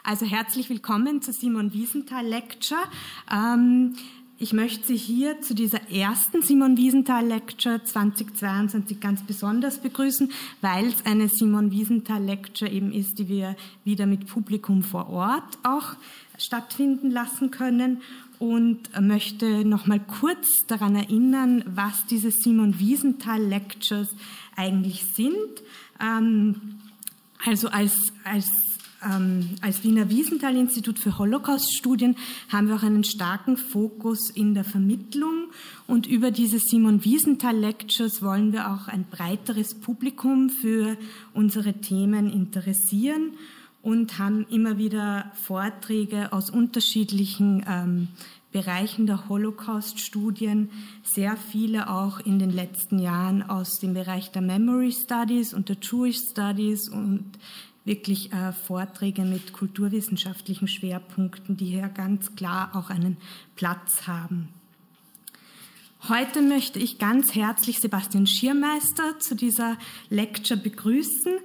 Also herzlich willkommen zur Simon Wiesenthal Lecture. Ich möchte Sie hier zu dieser ersten Simon Wiesenthal Lecture 2022 ganz besonders begrüßen, weil es eine Simon Wiesenthal Lecture eben ist, die wir wieder mit Publikum vor Ort auch stattfinden lassen können. Und möchte noch mal kurz daran erinnern, was diese Simon Wiesenthal Lectures eigentlich sind. Also als Wiener Wiesenthal-Institut für Holocaust-Studien haben wir auch einen starken Fokus in der Vermittlung, und über diese Simon Wiesenthal Lectures wollen wir auch ein breiteres Publikum für unsere Themen interessieren und haben immer wieder Vorträge aus unterschiedlichen Bereichen der Holocaust-Studien, sehr viele auch in den letzten Jahren aus dem Bereich der Memory Studies und der Jewish Studies und wirklich Vorträge mit kulturwissenschaftlichen Schwerpunkten, die hier ganz klar auch einen Platz haben. Heute möchte ich ganz herzlich Sebastian Schirmeister zu dieser Lecture begrüßen.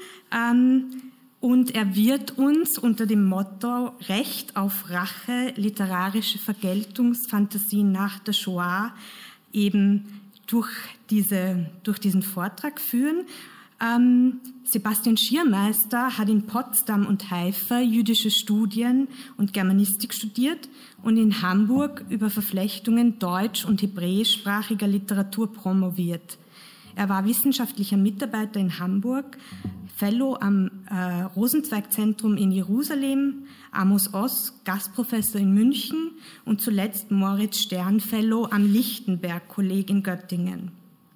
Und er wird uns unter dem Motto Recht auf Rache, literarische Vergeltungsfantasien nach der Shoah eben durch diesen Vortrag führen. Sebastian Schirmeister hat in Potsdam und Haifa jüdische Studien und Germanistik studiert und in Hamburg über Verflechtungen deutsch- und hebräischsprachiger Literatur promoviert. Er war wissenschaftlicher Mitarbeiter in Hamburg, Fellow am Rosenzweig-Zentrum in Jerusalem, Amos Oz, Gastprofessor in München und zuletzt Moritz Stern Fellow am Lichtenberg-Kolleg in Göttingen.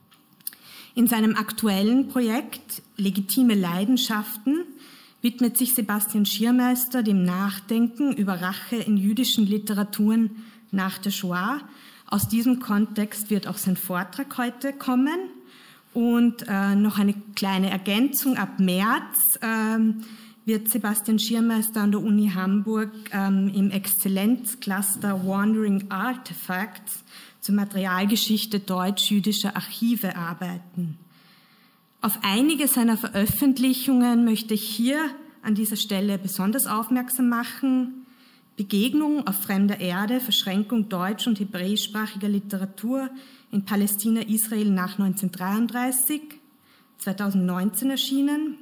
In seinem aktuellen Projekt Legitime Leidenschaften widmet sich Sebastian Schirmeister dem Nachdenken über Rache in jüdischen Literaturen nach der Shoah. Aus diesem Kontext wird auch sein Vortrag heute kommen. Und noch eine kleine Ergänzung: Ab März wird Sebastian Schirmeister an der Uni Hamburg im Exzellenzcluster Wandering Artifacts zur Materialgeschichte deutsch-jüdischer Archive arbeiten. Auf einige seiner Veröffentlichungen möchte ich hier an dieser Stelle besonders aufmerksam machen: Begegnung auf fremder Erde, Verschränkung deutsch- und hebräischsprachiger Literatur in Palästina, Israel nach 1933, 2019 erschienen.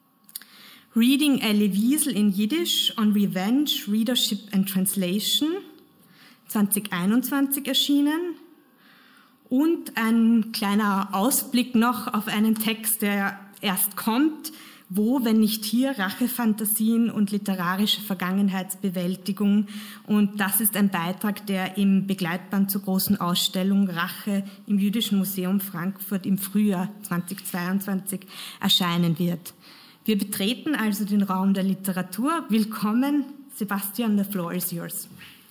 Reading Elie Wiesel in Yiddish on Revenge, Readership and Translation, 2021 erschienen. Und ein kleiner Ausblick noch auf einen Text, der erst kommt: Wo, wenn nicht hier, Rachefantasien und literarische Vergangenheitsbewältigung. Und das ist ein Beitrag, der im Begleitband zur großen Ausstellung Rache im Jüdischen Museum Frankfurt im Frühjahr 2022 erscheinen wird. Wir betreten also den Raum der Literatur. Willkommen, Sebastian, the floor is yours.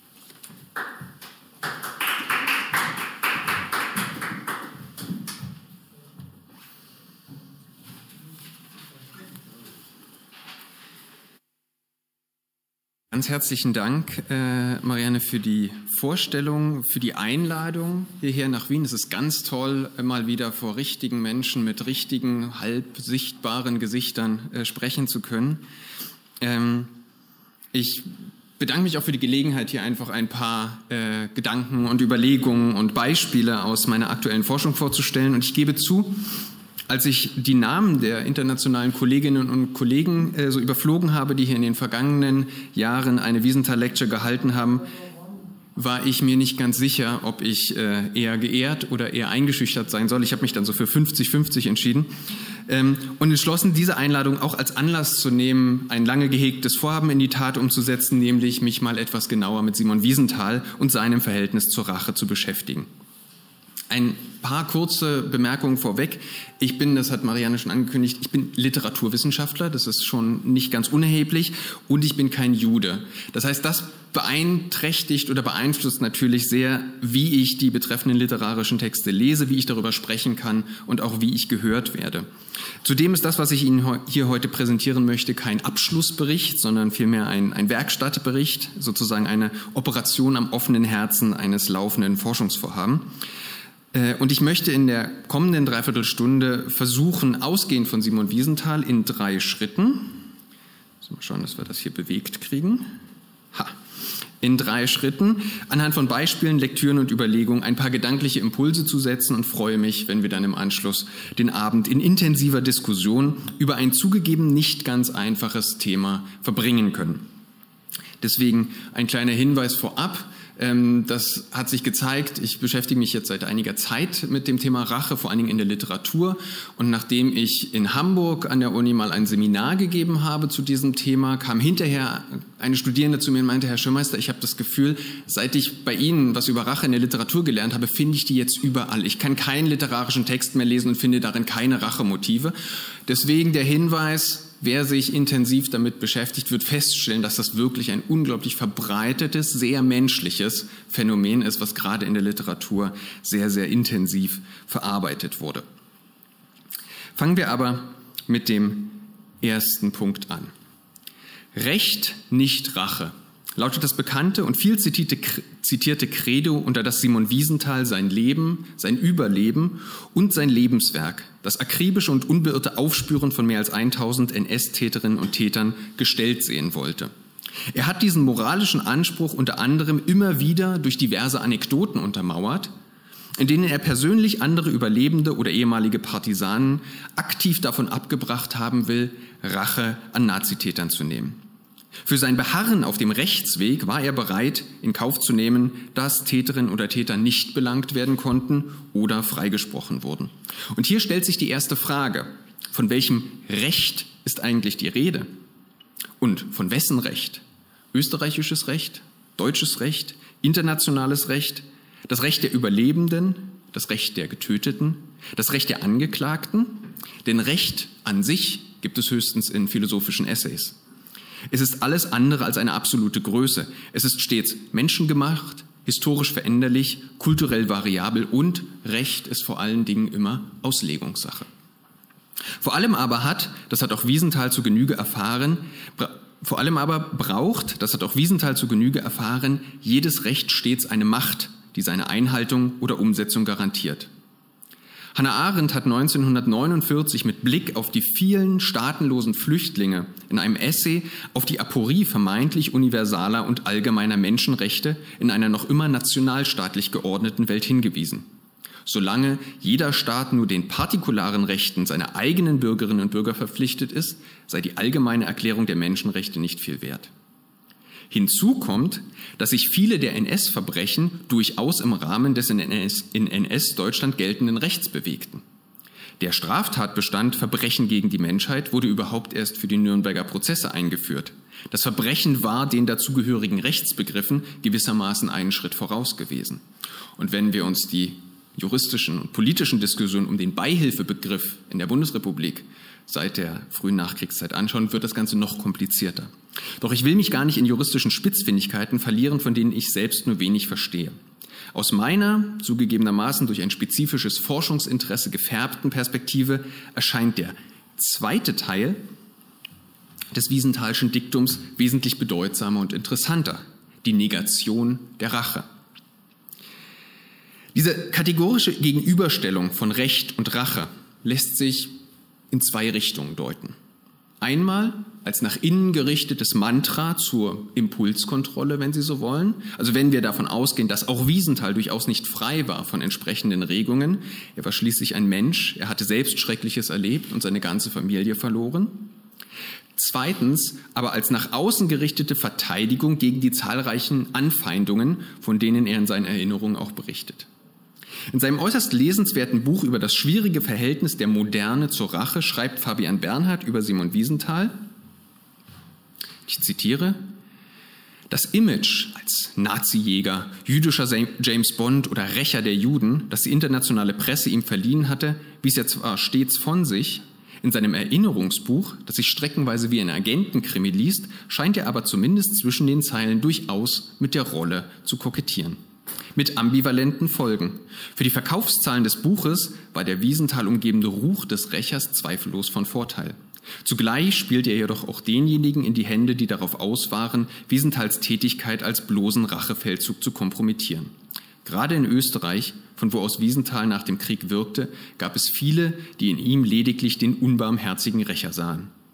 Ganz herzlichen Dank, Marianne, für die Vorstellung, für die Einladung hierher nach Wien. Es ist ganz toll, mal wieder vor richtigen Menschen mit richtigen, halb sichtbaren Gesichtern sprechen zu können. Ich bedanke mich auch für die Gelegenheit, hier einfach ein paar Gedanken und Überlegungen und Beispiele aus meiner aktuellen Forschung vorzustellen. Und ich gebe zu, als ich die Namen der internationalen Kolleginnen und Kollegen so überflogen habe, die hier in den vergangenen Jahren eine Wiesenthal Lecture gehalten haben, war ich mir nicht ganz sicher, ob ich eher geehrt oder eher eingeschüchtert sein soll. Ich habe mich dann so für 50-50 entschieden und entschlossen, diese Einladung auch als Anlass zu nehmen, ein lange gehegtes Vorhaben in die Tat umzusetzen, nämlich mich mal etwas genauer mit Simon Wiesenthal und seinem Verhältnis zur Rache zu beschäftigen. Ein paar kurze Bemerkungen vorweg. Ich bin, das hat Marianne schon angekündigt, ich bin Literaturwissenschaftler, das ist schon nicht ganz unerheblich, und ich bin kein Jude. Das heißt, das beeinträchtigt oder beeinflusst natürlich sehr, wie ich die betreffenden literarischen Texte lese, wie ich darüber sprechen kann und auch wie ich gehört werde. Zudem ist das, was ich Ihnen hier heute präsentieren möchte, kein Abschlussbericht, sondern vielmehr ein Werkstattbericht, sozusagen eine Operation am offenen Herzen eines laufenden Forschungsvorhabens. Und ich möchte in der kommenden Dreiviertelstunde versuchen, ausgehend von Simon Wiesenthal in 3 Schritten, Mal schauen, dass wir das hier bewegt kriegen. In 3 Schritten, anhand von Beispielen, Lektüren und Überlegungen ein paar gedankliche Impulse zu setzen und freue mich, wenn wir dann im Anschluss den Abend in intensiver Diskussion über ein zugegeben nicht ganz einfaches Thema verbringen können. Deswegen ein kleiner Hinweis vorab. Das hat sich gezeigt, ich beschäftige mich jetzt seit einiger Zeit mit dem Thema Rache, vor allen Dingen in der Literatur. Und nachdem ich in Hamburg an der Uni mal ein Seminar gegeben habe zu diesem Thema, kam hinterher eine Studierende zu mir und meinte, Herr Schirmeister, ich habe das Gefühl, seit ich bei Ihnen was über Rache in der Literatur gelernt habe, finde ich die jetzt überall. Ich kann keinen literarischen Text mehr lesen und finde darin keine Rachemotive. Deswegen der Hinweis, wer sich intensiv damit beschäftigt, wird feststellen, dass das wirklich ein unglaublich verbreitetes, sehr menschliches Phänomen ist, was gerade in der Literatur sehr, sehr intensiv verarbeitet wurde. Fangen wir aber mit dem ersten Punkt an. Recht, nicht Rache, lautet das bekannte und viel zitierte Credo, unter das Simon Wiesenthal sein Leben, sein Überleben und sein Lebenswerk, das akribische und unbeirrte Aufspüren von mehr als 1000 NS-Täterinnen und Tätern gestellt sehen wollte. Er hat diesen moralischen Anspruch unter anderem immer wieder durch diverse Anekdoten untermauert, in denen er persönlich andere Überlebende oder ehemalige Partisanen aktiv davon abgebracht haben will, Rache an Nazitätern zu nehmen. Für sein Beharren auf dem Rechtsweg war er bereit, in Kauf zu nehmen, dass Täterinnen oder Täter nicht belangt werden konnten oder freigesprochen wurden. Und hier stellt sich die erste Frage: Von welchem Recht ist eigentlich die Rede? Und von wessen Recht? Österreichisches Recht, deutsches Recht, internationales Recht, das Recht der Überlebenden, das Recht der Getöteten, das Recht der Angeklagten? Denn Recht an sich gibt es höchstens in philosophischen Essays. Es ist alles andere als eine absolute Größe. Es ist stets menschengemacht, historisch veränderlich, kulturell variabel und Recht ist vor allen Dingen immer Auslegungssache. Vor allem aber das hat auch Wiesenthal zu Genüge erfahren, jedes Recht stets eine Macht, die seine Einhaltung oder Umsetzung garantiert. Hannah Arendt hat 1949 mit Blick auf die vielen staatenlosen Flüchtlinge in einem Essay auf die Aporie vermeintlich universaler und allgemeiner Menschenrechte in einer noch immer nationalstaatlich geordneten Welt hingewiesen. Solange jeder Staat nur den partikularen Rechten seiner eigenen Bürgerinnen und Bürger verpflichtet ist, sei die allgemeine Erklärung der Menschenrechte nicht viel wert. Hinzu kommt, dass sich viele der NS-Verbrechen durchaus im Rahmen des in NS-Deutschland geltenden Rechts bewegten. Der Straftatbestand Verbrechen gegen die Menschheit wurde überhaupt erst für die Nürnberger Prozesse eingeführt. Das Verbrechen war den dazugehörigen Rechtsbegriffen gewissermaßen einen Schritt voraus gewesen. Und wenn wir uns die juristischen und politischen Diskussionen um den Beihilfebegriff in der Bundesrepublik seit der frühen Nachkriegszeit anschauen, wird das Ganze noch komplizierter. Doch ich will mich gar nicht in juristischen Spitzfindigkeiten verlieren, von denen ich selbst nur wenig verstehe. Aus meiner, zugegebenermaßen durch ein spezifisches Forschungsinteresse gefärbten Perspektive, erscheint der zweite Teil des Wiesenthalschen Diktums wesentlich bedeutsamer und interessanter: die Negation der Rache. Diese kategorische Gegenüberstellung von Recht und Rache lässt sich in 2 Richtungen deuten. Einmal als nach innen gerichtetes Mantra zur Impulskontrolle, wenn Sie so wollen. Also wenn wir davon ausgehen, dass auch Wiesenthal durchaus nicht frei war von entsprechenden Regungen. Er war schließlich ein Mensch, er hatte selbst Schreckliches erlebt und seine ganze Familie verloren. Zweitens aber als nach außen gerichtete Verteidigung gegen die zahlreichen Anfeindungen, von denen er in seinen Erinnerungen auch berichtet. In seinem äußerst lesenswerten Buch über das schwierige Verhältnis der Moderne zur Rache schreibt Fabian Bernhard über Simon Wiesenthal, ich zitiere: Das Image als Nazi-Jäger, jüdischer James Bond oder Rächer der Juden, das die internationale Presse ihm verliehen hatte, wies er zwar stets von sich. In seinem Erinnerungsbuch, das sich streckenweise wie ein Agentenkrimi liest, scheint er aber zumindest zwischen den Zeilen durchaus mit der Rolle zu kokettieren. Mit ambivalenten Folgen. Für die Verkaufszahlen des Buches war der Wiesenthal umgebende Ruch des Rächers zweifellos von Vorteil. Zugleich spielte er jedoch auch denjenigen in die Hände, die darauf aus waren, Wiesenthals Tätigkeit als bloßen Rachefeldzug zu kompromittieren. Gerade in Österreich, von wo aus Wiesenthal nach dem Krieg wirkte, gab es viele, die in ihm lediglich den unbarmherzigen Rächer sahen.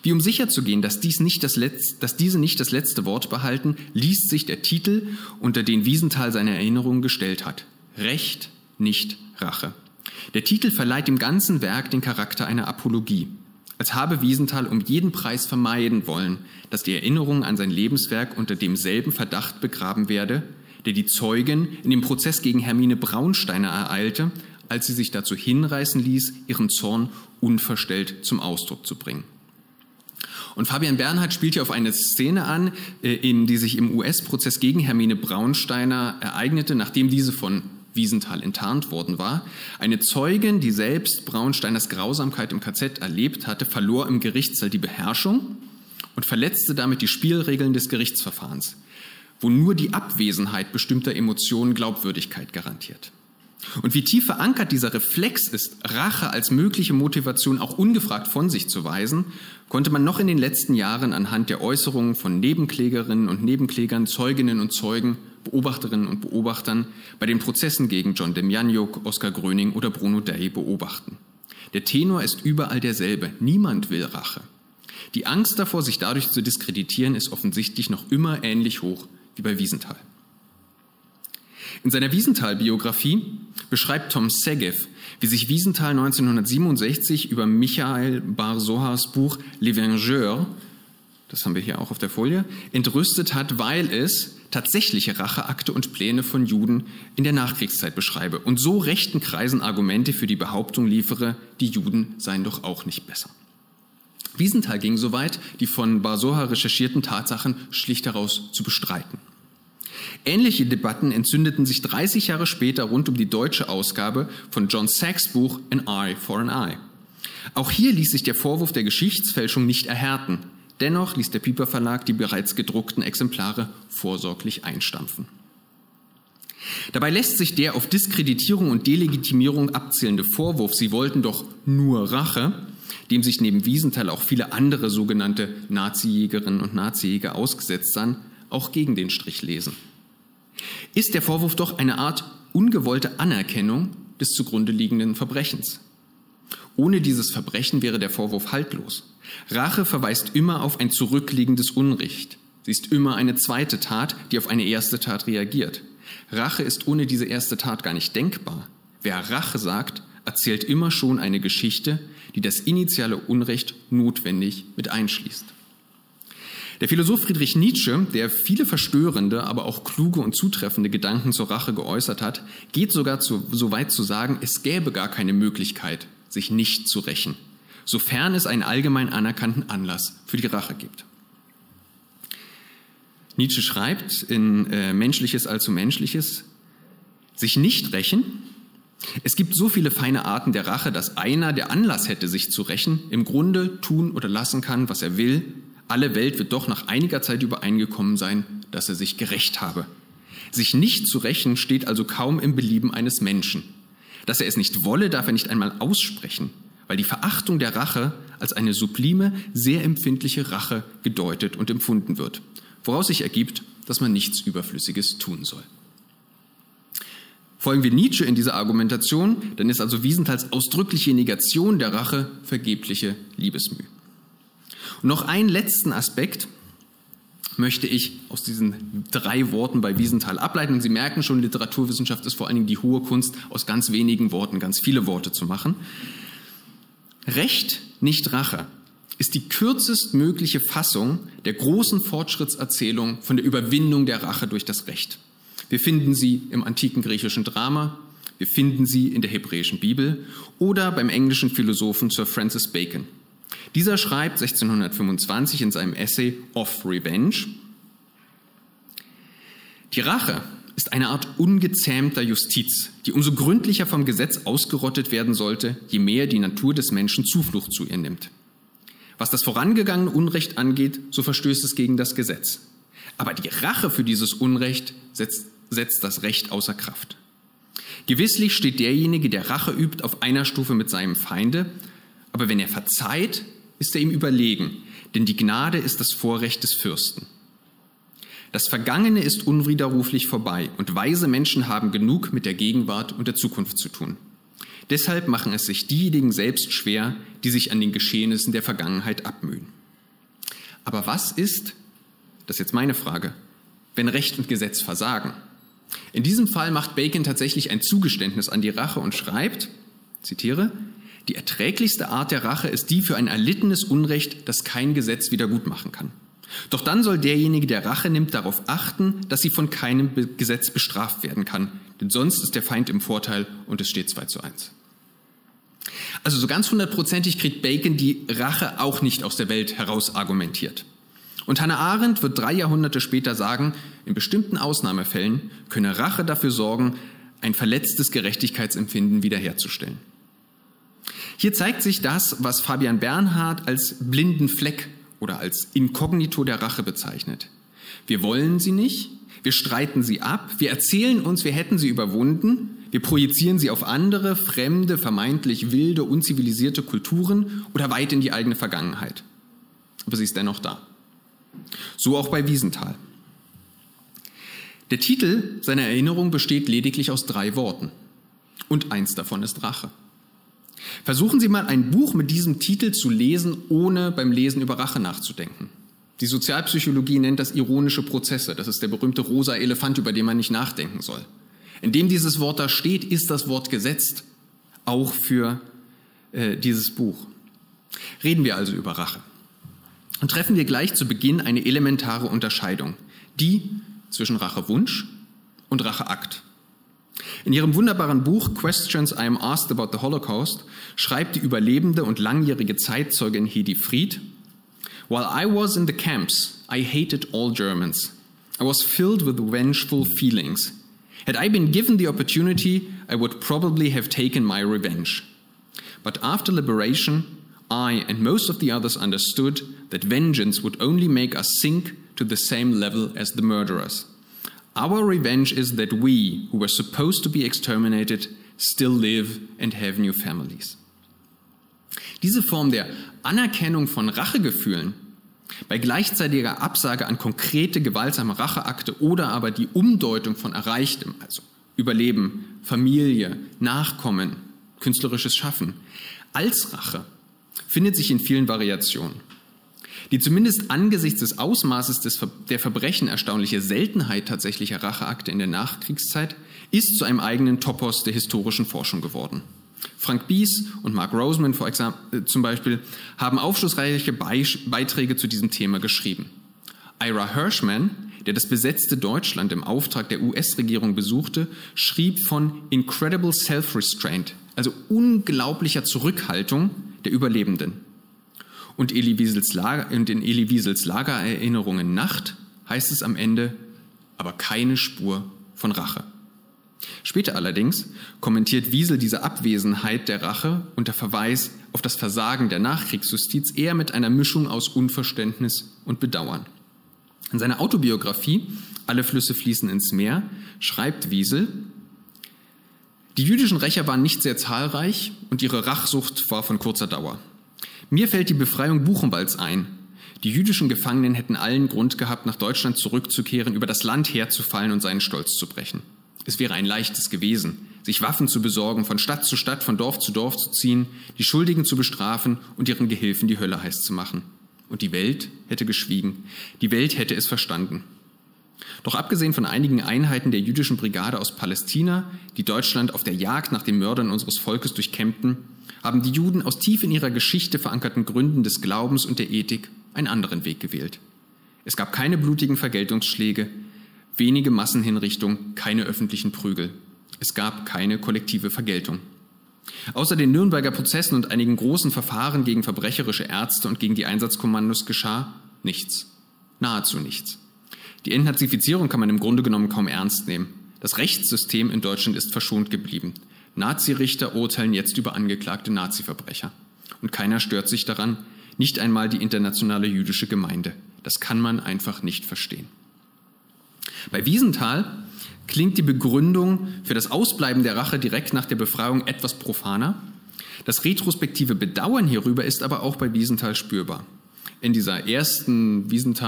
Wie um sicherzugehen, dass diese nicht das letzte Wort behalten, liest sich der Titel, unter den Wiesenthal seine Erinnerungen gestellt hat. Recht, nicht Rache. Der Titel verleiht dem ganzen Werk den Charakter einer Apologie. Als habe Wiesenthal um jeden Preis vermeiden wollen, dass die Erinnerung an sein Lebenswerk unter demselben Verdacht begraben werde, der die Zeugin in dem Prozess gegen Hermine Braunsteiner ereilte, als sie sich dazu hinreißen ließ, ihren Zorn unverstellt zum Ausdruck zu bringen. Und Fabian Bernhard spielt hier auf eine Szene an, die sich im US-Prozess gegen Hermine Braunsteiner ereignete, nachdem diese von Wiesenthal enttarnt worden war. Eine Zeugin, die selbst Braunsteiners Grausamkeit im KZ erlebt hatte, verlor im Gerichtssaal die Beherrschung und verletzte damit die Spielregeln des Gerichtsverfahrens, wo nur die Abwesenheit bestimmter Emotionen Glaubwürdigkeit garantiert. Und wie tief verankert dieser Reflex ist, Rache als mögliche Motivation auch ungefragt von sich zu weisen, konnte man noch in den letzten Jahren anhand der Äußerungen von Nebenklägerinnen und Nebenklägern, Zeuginnen und Zeugen, Beobachterinnen und Beobachtern bei den Prozessen gegen John Demjanjuk, Oskar Gröning oder Bruno Dey beobachten. Der Tenor ist überall derselbe. Niemand will Rache. Die Angst davor, sich dadurch zu diskreditieren, ist offensichtlich noch immer ähnlich hoch wie bei Wiesenthal. In seiner Wiesenthal-Biografie beschreibt Tom Segev, wie sich Wiesenthal 1967 über Michael Bar-Sohars Buch Les Vengeurs, das haben wir hier auch auf der Folie, entrüstet hat, weil es tatsächliche Racheakte und Pläne von Juden in der Nachkriegszeit beschreibe und so rechten Kreisen Argumente für die Behauptung liefere, die Juden seien doch auch nicht besser. Wiesenthal ging so weit, die von Bar-Sohar recherchierten Tatsachen schlicht heraus zu bestreiten. Ähnliche Debatten entzündeten sich 30 Jahre später rund um die deutsche Ausgabe von John Sachs' Buch An Eye for an Eye. Auch hier ließ sich der Vorwurf der Geschichtsfälschung nicht erhärten. Dennoch ließ der Piper Verlag die bereits gedruckten Exemplare vorsorglich einstampfen. Dabei lässt sich der auf Diskreditierung und Delegitimierung abzielende Vorwurf, sie wollten doch nur Rache, dem sich neben Wiesenthal auch viele andere sogenannte Nazi-Jägerinnen und Nazi-Jäger ausgesetzt sahen, auch gegen den Strich lesen. Ist der Vorwurf doch eine Art ungewollte Anerkennung des zugrunde liegenden Verbrechens. Ohne dieses Verbrechen wäre der Vorwurf haltlos. Rache verweist immer auf ein zurückliegendes Unrecht. Sie ist immer eine zweite Tat, die auf eine erste Tat reagiert. Rache ist ohne diese erste Tat gar nicht denkbar. Wer Rache sagt, erzählt immer schon eine Geschichte, die das initiale Unrecht notwendig mit einschließt. Der Philosoph Friedrich Nietzsche, der viele verstörende, aber auch kluge und zutreffende Gedanken zur Rache geäußert hat, geht sogar so weit zu sagen, es gäbe gar keine Möglichkeit, sich nicht zu rächen, sofern es einen allgemein anerkannten Anlass für die Rache gibt. Nietzsche schreibt in Menschliches allzu Menschliches, sich nicht rächen. Es gibt so viele feine Arten der Rache, dass einer, der Anlass hätte, sich zu rächen, im Grunde tun oder lassen kann, was er will. Alle Welt wird doch nach einiger Zeit übereingekommen sein, dass er sich gerächt habe. Sich nicht zu rächen steht also kaum im Belieben eines Menschen. Dass er es nicht wolle, darf er nicht einmal aussprechen, weil die Verachtung der Rache als eine sublime, sehr empfindliche Rache gedeutet und empfunden wird, woraus sich ergibt, dass man nichts Überflüssiges tun soll. Folgen wir Nietzsche in dieser Argumentation, dann ist also Wiesenthals ausdrückliche Negation der Rache vergebliche Liebesmüh. Und noch einen letzten Aspekt möchte ich aus diesen 3 Worten bei Wiesenthal ableiten. Und Sie merken schon, Literaturwissenschaft ist vor allen Dingen die hohe Kunst, aus ganz wenigen Worten ganz viele Worte zu machen. Recht, nicht Rache, ist die kürzestmögliche Fassung der großen Fortschrittserzählung von der Überwindung der Rache durch das Recht. Wir finden sie im antiken griechischen Drama, wir finden sie in der hebräischen Bibel oder beim englischen Philosophen Sir Francis Bacon. Dieser schreibt 1625 in seinem Essay Of Revenge: Die Rache ist eine Art ungezähmter Justiz, die umso gründlicher vom Gesetz ausgerottet werden sollte, je mehr die Natur des Menschen Zuflucht zu ihr nimmt. Was das vorangegangene Unrecht angeht, so verstößt es gegen das Gesetz. Aber die Rache für dieses Unrecht setzt das Recht außer Kraft. Gewisslich steht derjenige, der Rache übt, auf einer Stufe mit seinem Feinde, aber wenn er verzeiht, ist er ihm überlegen, denn die Gnade ist das Vorrecht des Fürsten. Das Vergangene ist unwiderruflich vorbei und weise Menschen haben genug mit der Gegenwart und der Zukunft zu tun. Deshalb machen es sich diejenigen selbst schwer, die sich an den Geschehnissen der Vergangenheit abmühen. Aber was ist, das ist jetzt meine Frage, wenn Recht und Gesetz versagen? In diesem Fall macht Bacon tatsächlich ein Zugeständnis an die Rache und schreibt, zitiere, die erträglichste Art der Rache ist die für ein erlittenes Unrecht, das kein Gesetz wiedergutmachen kann. Doch dann soll derjenige, der Rache nimmt, darauf achten, dass sie von keinem Gesetz bestraft werden kann, denn sonst ist der Feind im Vorteil und es steht 2:1. Also so ganz 100%ig kriegt Bacon die Rache auch nicht aus der Welt heraus argumentiert. Und Hannah Arendt wird 3 Jahrhunderte später sagen, in bestimmten Ausnahmefällen könne Rache dafür sorgen, ein verletztes Gerechtigkeitsempfinden wiederherzustellen. Hier zeigt sich das, was Fabian Bernhard als blinden Fleck oder als Inkognito der Rache bezeichnet. Wir wollen sie nicht, wir streiten sie ab, wir erzählen uns, wir hätten sie überwunden, wir projizieren sie auf andere, fremde, vermeintlich wilde, unzivilisierte Kulturen oder weit in die eigene Vergangenheit. Aber sie ist dennoch da. So auch bei Wiesenthal. Der Titel seiner Erinnerung besteht lediglich aus 3 Worten. Und eins davon ist Rache. Versuchen Sie mal, ein Buch mit diesem Titel zu lesen, ohne beim Lesen über Rache nachzudenken. Die Sozialpsychologie nennt das ironische Prozesse. Das ist der berühmte rosa Elefant, über den man nicht nachdenken soll. Indem dieses Wort da steht, ist das Wort gesetzt, auch für dieses Buch. Reden wir also über Rache. Und treffen wir gleich zu Beginn eine elementare Unterscheidung, die zwischen Rachewunsch und Racheakt. In ihrem wunderbaren Buch Questions I Am Asked About the Holocaust schreibt die überlebende und langjährige Zeitzeugin Hedi Fried, While I was in the camps, I hated all Germans. I was filled with vengeful feelings. Had I been given the opportunity, I would probably have taken my revenge. But after liberation, I and most of the others understood that vengeance would only make us sink to the same level as the murderers. Our revenge is that we, who were supposed to be exterminated, still live and have new families. Diese Form der Anerkennung von Rachegefühlen bei gleichzeitiger Absage an konkrete gewaltsame Racheakte oder aber die Umdeutung von Erreichtem, also Überleben, Familie, Nachkommen, künstlerisches Schaffen, als Rache, findet sich in vielen Variationen. Die zumindest angesichts des Ausmaßes der Verbrechen erstaunliche Seltenheit tatsächlicher Racheakte in der Nachkriegszeit ist zu einem eigenen Topos der historischen Forschung geworden. Frank Bies und Mark Roseman zum Beispiel haben aufschlussreiche Beiträge zu diesem Thema geschrieben. Ira Hirschman, der das besetzte Deutschland im Auftrag der US-Regierung besuchte, schrieb von incredible self-restraint, also unglaublicher Zurückhaltung der Überlebenden. Und in Elie Wiesels Lagererinnerungen Nacht heißt es am Ende, aber keine Spur von Rache. Später allerdings kommentiert Wiesel diese Abwesenheit der Rache unter Verweis auf das Versagen der Nachkriegsjustiz eher mit einer Mischung aus Unverständnis und Bedauern. In seiner Autobiografie Alle Flüsse fließen ins Meer schreibt Wiesel, die jüdischen Rächer waren nicht sehr zahlreich und ihre Rachsucht war von kurzer Dauer. Mir fällt die Befreiung Buchenwalds ein. Die jüdischen Gefangenen hätten allen Grund gehabt, nach Deutschland zurückzukehren, über das Land herzufallen und seinen Stolz zu brechen. Es wäre ein leichtes gewesen, sich Waffen zu besorgen, von Stadt zu Stadt, von Dorf zu Dorf zu ziehen, die Schuldigen zu bestrafen und ihren Gehilfen die Hölle heiß zu machen. Und die Welt hätte geschwiegen. Die Welt hätte es verstanden. Doch abgesehen von einigen Einheiten der jüdischen Brigade aus Palästina, die Deutschland auf der Jagd nach den Mördern unseres Volkes durchkämmten, haben die Juden aus tief in ihrer Geschichte verankerten Gründen des Glaubens und der Ethik einen anderen Weg gewählt. Es gab keine blutigen Vergeltungsschläge, wenige Massenhinrichtungen, keine öffentlichen Prügel. Es gab keine kollektive Vergeltung. Außer den Nürnberger Prozessen und einigen großen Verfahren gegen verbrecherische Ärzte und gegen die Einsatzkommandos geschah nichts. Nahezu nichts. Die Entnazifizierung kann man im Grunde genommen kaum ernst nehmen. Das Rechtssystem in Deutschland ist verschont geblieben. Nazirichter urteilen jetzt über angeklagte Naziverbrecher. Und keiner stört sich daran, nicht einmal die internationale jüdische Gemeinde. Das kann man einfach nicht verstehen. Bei Wiesenthal klingt die Begründung für das Ausbleiben der Rache direkt nach der Befreiung etwas profaner. Das retrospektive Bedauern hierüber ist aber auch bei Wiesenthal spürbar. In diesen ersten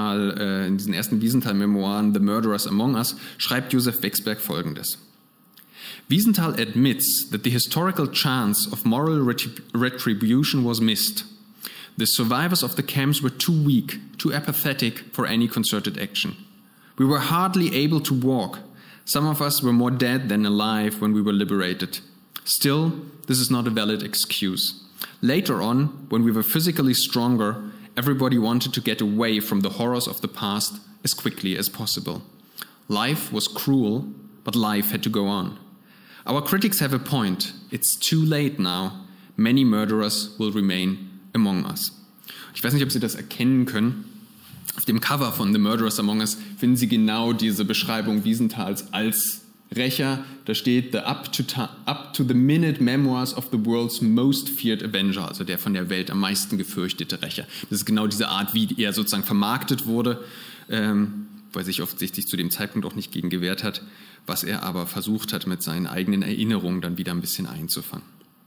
Wiesenthal-Memoiren The Murderers Among Us schreibt Josef Wexberg Folgendes. Wiesenthal admits that the historical chance of moral retribution was missed. The survivors of the camps were too weak, too apathetic for any concerted action. We were hardly able to walk. Some of us were more dead than alive when we were liberated. Still, this is not a valid excuse. Later on, when we were physically stronger, everybody wanted to get away from the horrors of the past as quickly as possible. Life was cruel, but life had to go on. Our critics have a point. It's too late now. Many murderers will remain among us. Ich weiß nicht, ob Sie das erkennen können. Auf dem Cover von The Murderers Among Us finden Sie genau diese Beschreibung Wiesenthals als Rächer. Da steht the up to the minute memoirs of the world's most feared avenger, also der von der Welt am meisten gefürchtete Rächer. Das ist genau diese Art, wie er sozusagen vermarktet wurde, weil sich offensichtlich zu dem Zeitpunkt auch nicht gegen gewehrt hat, was er aber versucht hat, mit seinen eigenen Erinnerungen dann wieder ein bisschen einzufangen.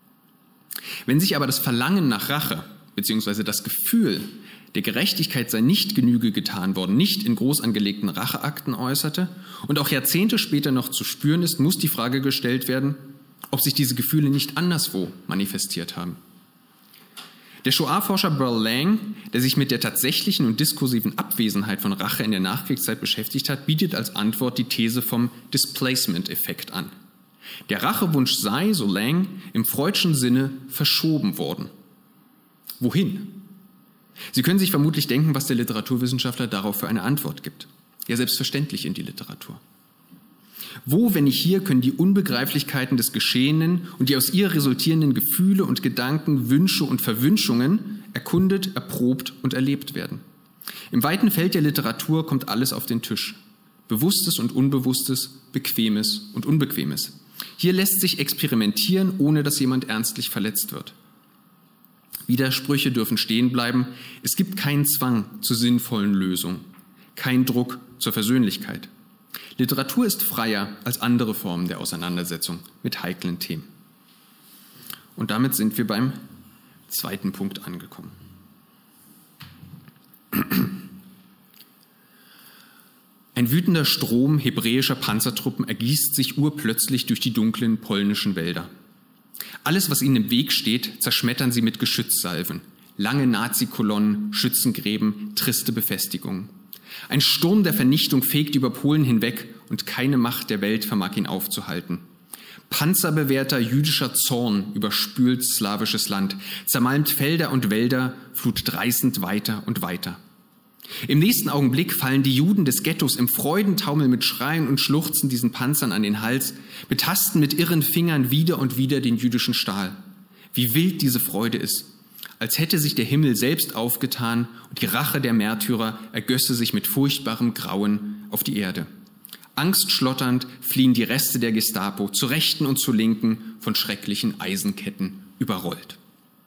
Wenn sich aber das Verlangen nach Rache beziehungsweise das Gefühl, der Gerechtigkeit sei nicht Genüge getan worden, nicht in groß angelegten Racheakten äußerte und auch Jahrzehnte später noch zu spüren ist, muss die Frage gestellt werden, ob sich diese Gefühle nicht anderswo manifestiert haben. Der Shoah-Forscher Burl Lang, der sich mit der tatsächlichen und diskursiven Abwesenheit von Rache in der Nachkriegszeit beschäftigt hat, bietet als Antwort die These vom Displacement-Effekt an. Der Rachewunsch sei, so Lang, im freudschen Sinne verschoben worden. Wohin? Sie können sich vermutlich denken, was der Literaturwissenschaftler darauf für eine Antwort gibt. Ja, selbstverständlich in die Literatur. Wo, wenn nicht hier, können die Unbegreiflichkeiten des Geschehenen und die aus ihr resultierenden Gefühle und Gedanken, Wünsche und Verwünschungen erkundet, erprobt und erlebt werden? Im weiten Feld der Literatur kommt alles auf den Tisch. Bewusstes und Unbewusstes, Bequemes und Unbequemes. Hier lässt sich experimentieren, ohne dass jemand ernstlich verletzt wird. Widersprüche dürfen stehen bleiben. Es gibt keinen Zwang zur sinnvollen Lösung, kein Druck zur Versöhnlichkeit. Literatur ist freier als andere Formen der Auseinandersetzung mit heiklen Themen. Und damit sind wir beim zweiten Punkt angekommen. Ein wütender Strom hebräischer Panzertruppen ergießt sich urplötzlich durch die dunklen polnischen Wälder. Alles, was ihnen im Weg steht, zerschmettern sie mit Geschützsalven. Lange Nazi-Kolonnen, Schützengräben, triste Befestigungen. Ein Sturm der Vernichtung fegt über Polen hinweg und keine Macht der Welt vermag ihn aufzuhalten. Panzerbewehrter jüdischer Zorn überspült slawisches Land, zermalmt Felder und Wälder, flutet reißend weiter und weiter. Im nächsten Augenblick fallen die Juden des Ghettos im Freudentaumel mit Schreien und Schluchzen diesen Panzern an den Hals, betasten mit irren Fingern wieder und wieder den jüdischen Stahl. Wie wild diese Freude ist, als hätte sich der Himmel selbst aufgetan und die Rache der Märtyrer ergösse sich mit furchtbarem Grauen auf die Erde. Angstschlotternd fliehen die Reste der Gestapo zur Rechten und zur Linken, von schrecklichen Eisenketten überrollt.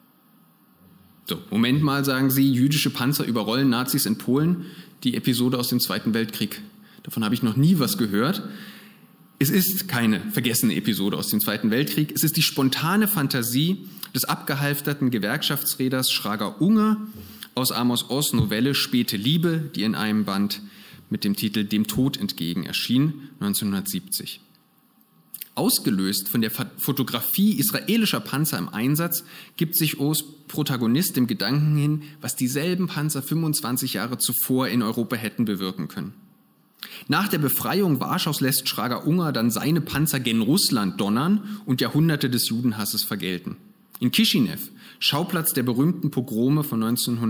So, Moment mal, sagen Sie, jüdische Panzer überrollen Nazis in Polen. Die Episode aus dem Zweiten Weltkrieg. Davon habe ich noch nie was gehört. Es ist keine vergessene Episode aus dem Zweiten Weltkrieg. Es ist die spontane Fantasie des abgehalfterten Gewerkschaftsreders Schrager-Unger aus Amos Oz' Novelle Späte Liebe, die in einem Band mit dem Titel Dem Tod entgegen erschien, 1970. Ausgelöst von der Fotografie israelischer Panzer im Einsatz, gibt sich O's Protagonist dem Gedanken hin, was dieselben Panzer 25 Jahre zuvor in Europa hätten bewirken können. Nach der Befreiung Warschaus lässt Schrager-Unger dann seine Panzer gen Russland donnern und Jahrhunderte des Judenhasses vergelten. In Kishinev, Schauplatz der berühmten Pogrome von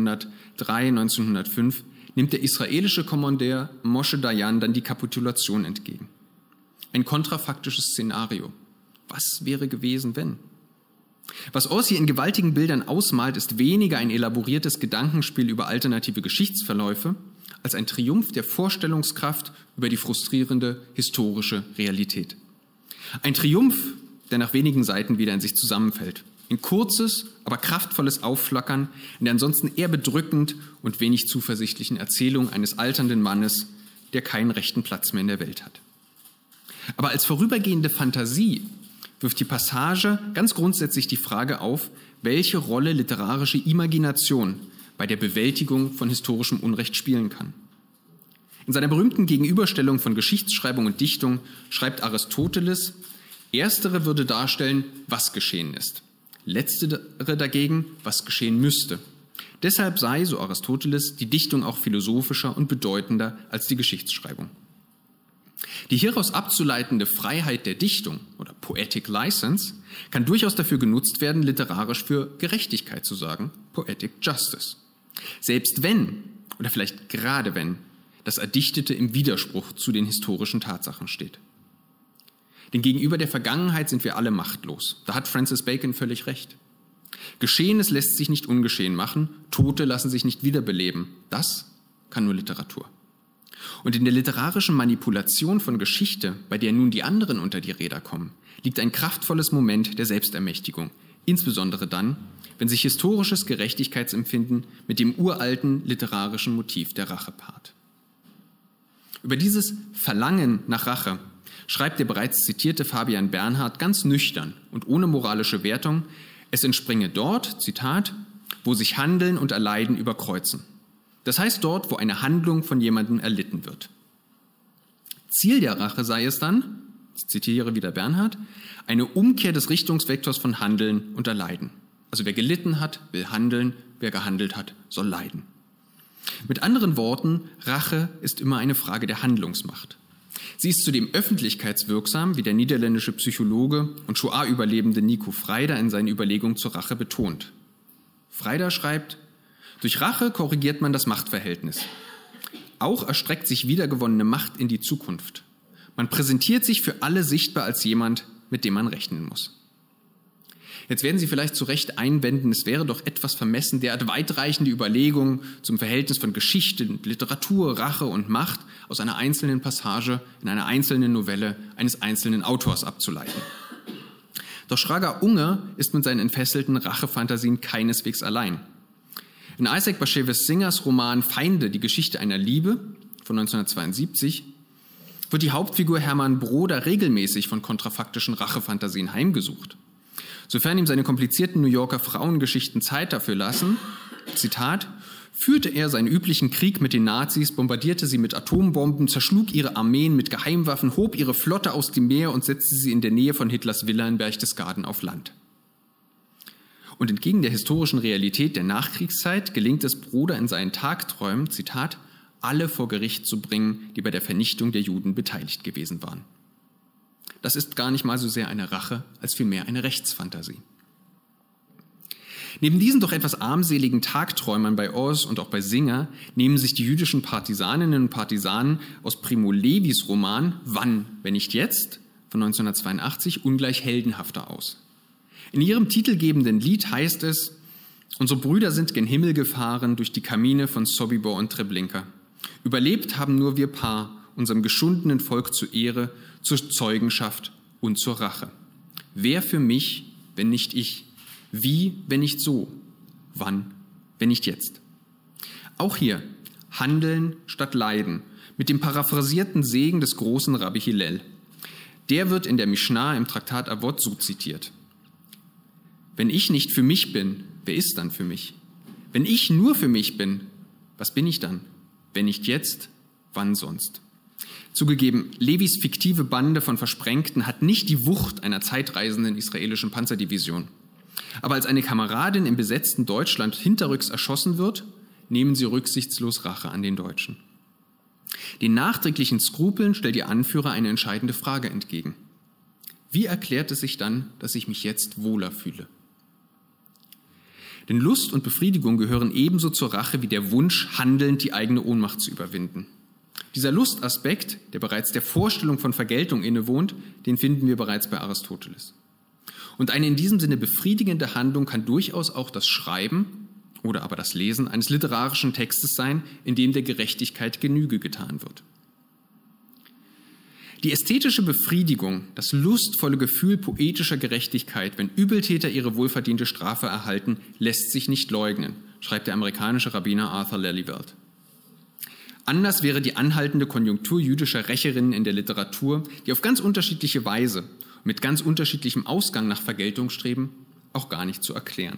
1903-1905, nimmt der israelische Kommandeur Moshe Dayan dann die Kapitulation entgegen. Ein kontrafaktisches Szenario. Was wäre gewesen, wenn? Was Oz hier in gewaltigen Bildern ausmalt, ist weniger ein elaboriertes Gedankenspiel über alternative Geschichtsverläufe, als ein Triumph der Vorstellungskraft über die frustrierende historische Realität. Ein Triumph, der nach wenigen Seiten wieder in sich zusammenfällt. Ein kurzes, aber kraftvolles Aufflackern in der ansonsten eher bedrückend und wenig zuversichtlichen Erzählung eines alternden Mannes, der keinen rechten Platz mehr in der Welt hat. Aber als vorübergehende Fantasie wirft die Passage ganz grundsätzlich die Frage auf, welche Rolle literarische Imagination bei der Bewältigung von historischem Unrecht spielen kann. In seiner berühmten Gegenüberstellung von Geschichtsschreibung und Dichtung schreibt Aristoteles, erstere würde darstellen, was geschehen ist, letztere dagegen, was geschehen müsste. Deshalb sei, so Aristoteles, die Dichtung auch philosophischer und bedeutender als die Geschichtsschreibung. Die hieraus abzuleitende Freiheit der Dichtung oder Poetic License kann durchaus dafür genutzt werden, literarisch für Gerechtigkeit zu sagen, Poetic Justice. Selbst wenn, oder vielleicht gerade wenn, das Erdichtete im Widerspruch zu den historischen Tatsachen steht. Denn gegenüber der Vergangenheit sind wir alle machtlos. Da hat Francis Bacon völlig recht. Geschehenes lässt sich nicht ungeschehen machen, Tote lassen sich nicht wiederbeleben. Das kann nur Literatur. Und in der literarischen Manipulation von Geschichte, bei der nun die anderen unter die Räder kommen, liegt ein kraftvolles Moment der Selbstermächtigung, insbesondere dann, wenn sich historisches Gerechtigkeitsempfinden mit dem uralten literarischen Motiv der Rache paart. Über dieses Verlangen nach Rache schreibt der bereits zitierte Fabian Bernhard ganz nüchtern und ohne moralische Wertung, es entspringe dort, Zitat, wo sich Handeln und Erleiden überkreuzen. Das heißt dort, wo eine Handlung von jemandem erlitten wird. Ziel der Rache sei es dann, ich zitiere wieder Bernhard, eine Umkehr des Richtungsvektors von Handeln und Erleiden. Also wer gelitten hat, will handeln, wer gehandelt hat, soll leiden. Mit anderen Worten, Rache ist immer eine Frage der Handlungsmacht. Sie ist zudem öffentlichkeitswirksam, wie der niederländische Psychologe und Shoah-Überlebende Nico Freider in seinen Überlegungen zur Rache betont. Freider schreibt, durch Rache korrigiert man das Machtverhältnis. Auch erstreckt sich wiedergewonnene Macht in die Zukunft. Man präsentiert sich für alle sichtbar als jemand, mit dem man rechnen muss. Jetzt werden Sie vielleicht zu Recht einwenden, es wäre doch etwas vermessen, derart weitreichende Überlegungen zum Verhältnis von Geschichte, Literatur, Rache und Macht aus einer einzelnen Passage in einer einzelnen Novelle eines einzelnen Autors abzuleiten. Doch Schrager-Unger ist mit seinen entfesselten Rachefantasien keineswegs allein. In Isaac Bashevis Singers Roman Feinde, die Geschichte einer Liebe von 1972 wird die Hauptfigur Hermann Broder regelmäßig von kontrafaktischen Rachefantasien heimgesucht. Sofern ihm seine komplizierten New Yorker Frauengeschichten Zeit dafür lassen, Zitat, führte er seinen üblichen Krieg mit den Nazis, bombardierte sie mit Atombomben, zerschlug ihre Armeen mit Geheimwaffen, hob ihre Flotte aus dem Meer und setzte sie in der Nähe von Hitlers Villa in Berchtesgaden auf Land. Und entgegen der historischen Realität der Nachkriegszeit gelingt es Broder in seinen Tagträumen, Zitat, alle vor Gericht zu bringen, die bei der Vernichtung der Juden beteiligt gewesen waren. Das ist gar nicht mal so sehr eine Rache, als vielmehr eine Rechtsfantasie. Neben diesen doch etwas armseligen Tagträumern bei Oz und auch bei Singer nehmen sich die jüdischen Partisaninnen und Partisanen aus Primo Levis Roman Wann, wenn nicht jetzt, von 1982, ungleich heldenhafter aus. In ihrem titelgebenden Lied heißt es, unsere Brüder sind gen Himmel gefahren durch die Kamine von Sobibor und Treblinka. Überlebt haben nur wir Paar, unserem geschundenen Volk zur Ehre, zur Zeugenschaft und zur Rache. Wer für mich, wenn nicht ich? Wie, wenn nicht so? Wann, wenn nicht jetzt? Auch hier Handeln statt Leiden, mit dem paraphrasierten Segen des großen Rabbi Hillel. Der wird in der Mishnah im Traktat Avot so zitiert. Wenn ich nicht für mich bin, wer ist dann für mich? Wenn ich nur für mich bin, was bin ich dann? Wenn nicht jetzt, wann sonst? Zugegeben, Levis fiktive Bande von Versprengten hat nicht die Wucht einer zeitreisenden israelischen Panzerdivision. Aber als eine Kameradin im besetzten Deutschland hinterrücks erschossen wird, nehmen sie rücksichtslos Rache an den Deutschen. Den nachträglichen Skrupeln stellt ihr Anführer eine entscheidende Frage entgegen. Wie erklärt es sich dann, dass ich mich jetzt wohler fühle? Denn Lust und Befriedigung gehören ebenso zur Rache wie der Wunsch, handelnd die eigene Ohnmacht zu überwinden. Dieser Lustaspekt, der bereits der Vorstellung von Vergeltung innewohnt, den finden wir bereits bei Aristoteles. Und eine in diesem Sinne befriedigende Handlung kann durchaus auch das Schreiben oder aber das Lesen eines literarischen Textes sein, in dem der Gerechtigkeit Genüge getan wird. Die ästhetische Befriedigung, das lustvolle Gefühl poetischer Gerechtigkeit, wenn Übeltäter ihre wohlverdiente Strafe erhalten, lässt sich nicht leugnen, schreibt der amerikanische Rabbiner Arthur Lillywelt. Anders wäre die anhaltende Konjunktur jüdischer Rächerinnen in der Literatur, die auf ganz unterschiedliche Weise, mit ganz unterschiedlichem Ausgang nach Vergeltung streben, auch gar nicht zu erklären.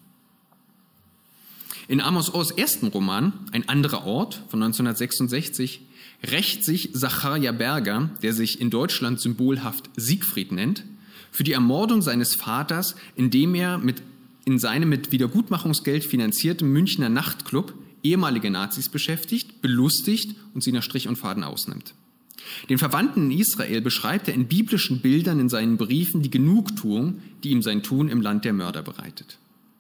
In Amos Oz' ersten Roman, Ein anderer Ort von 1966, rächt sich Zacharja Berger, der sich in Deutschland symbolhaft Siegfried nennt, für die Ermordung seines Vaters, indem er mit in seinem mit Wiedergutmachungsgeld finanzierten Münchner Nachtclub ehemalige Nazis beschäftigt, belustigt und sie nach Strich und Faden ausnimmt. Den Verwandten in Israel beschreibt er in biblischen Bildern in seinen Briefen die Genugtuung, die ihm sein Tun im Land der Mörder bereitet.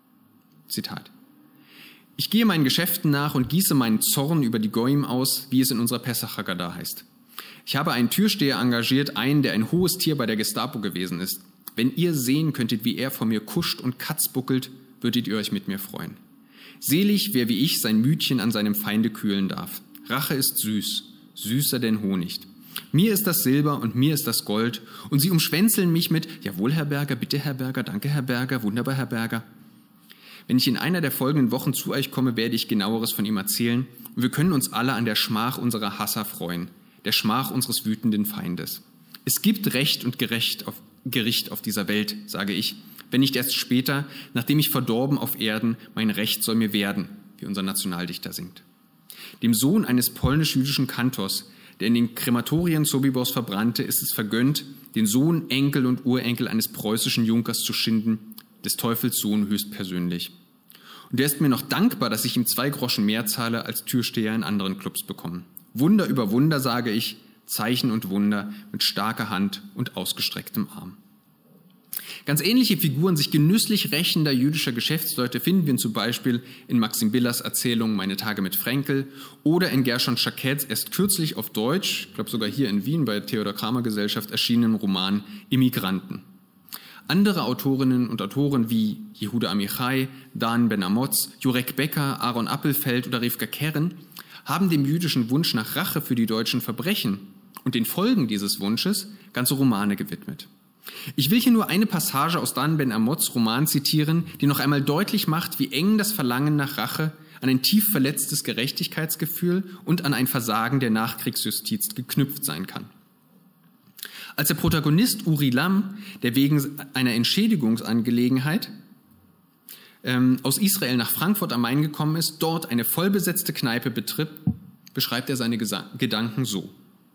Zitat: Ich gehe meinen Geschäften nach und gieße meinen Zorn über die Goyim aus, wie es in unserer Pesach Haggadah heißt. Ich habe einen Türsteher engagiert, einen, der ein hohes Tier bei der Gestapo gewesen ist. Wenn ihr sehen könntet, wie er vor mir kuscht und katzbuckelt, würdet ihr euch mit mir freuen. Selig, wer wie ich sein Mütchen an seinem Feinde kühlen darf. Rache ist süß, süßer denn Honig. Mir ist das Silber und mir ist das Gold, und sie umschwänzeln mich mit, jawohl, Herr Berger, bitte, Herr Berger, danke, Herr Berger, wunderbar, Herr Berger. Wenn ich in einer der folgenden Wochen zu euch komme, werde ich Genaueres von ihm erzählen, und wir können uns alle an der Schmach unserer Hasser freuen, der Schmach unseres wütenden Feindes. Es gibt Recht und Gericht auf dieser Welt, sage ich, wenn nicht erst später, nachdem ich verdorben auf Erden, mein Recht soll mir werden, wie unser Nationaldichter singt. Dem Sohn eines polnisch-jüdischen Kantors, der in den Krematorien Sobibows verbrannte, ist es vergönnt, den Sohn, Enkel und Urenkel eines preußischen Junkers zu schinden, des Teufels Sohn höchstpersönlich. Und er ist mir noch dankbar, dass ich ihm 2 Groschen mehr zahle, als Türsteher in anderen Clubs bekommen. Wunder über Wunder, sage ich, Zeichen und Wunder mit starker Hand und ausgestrecktem Arm. Ganz ähnliche Figuren sich genüsslich rächender jüdischer Geschäftsleute finden wir zum Beispiel in Maxim Billers Erzählung Meine Tage mit Frenkel oder in Gershon Schakets erst kürzlich auf Deutsch, ich glaube sogar hier in Wien bei Theodor Kramer Gesellschaft erschienenen Roman Immigranten. Andere Autorinnen und Autoren wie Yehuda Amichai, Dan Ben-Amotz, Jurek Becker, Aaron Appelfeld oder Rivka Keren haben dem jüdischen Wunsch nach Rache für die deutschen Verbrechen und den Folgen dieses Wunsches ganze Romane gewidmet. Ich will hier nur eine Passage aus Dan Ben-Amotz' Roman zitieren, die noch einmal deutlich macht, wie eng das Verlangen nach Rache an ein tief verletztes Gerechtigkeitsgefühl und an ein Versagen der Nachkriegsjustiz geknüpft sein kann. Als der Protagonist Uri Lam, der wegen einer Entschädigungsangelegenheit aus Israel nach Frankfurt am Main gekommen ist, dort eine vollbesetzte Kneipe betritt, beschreibt er seine Gedanken so.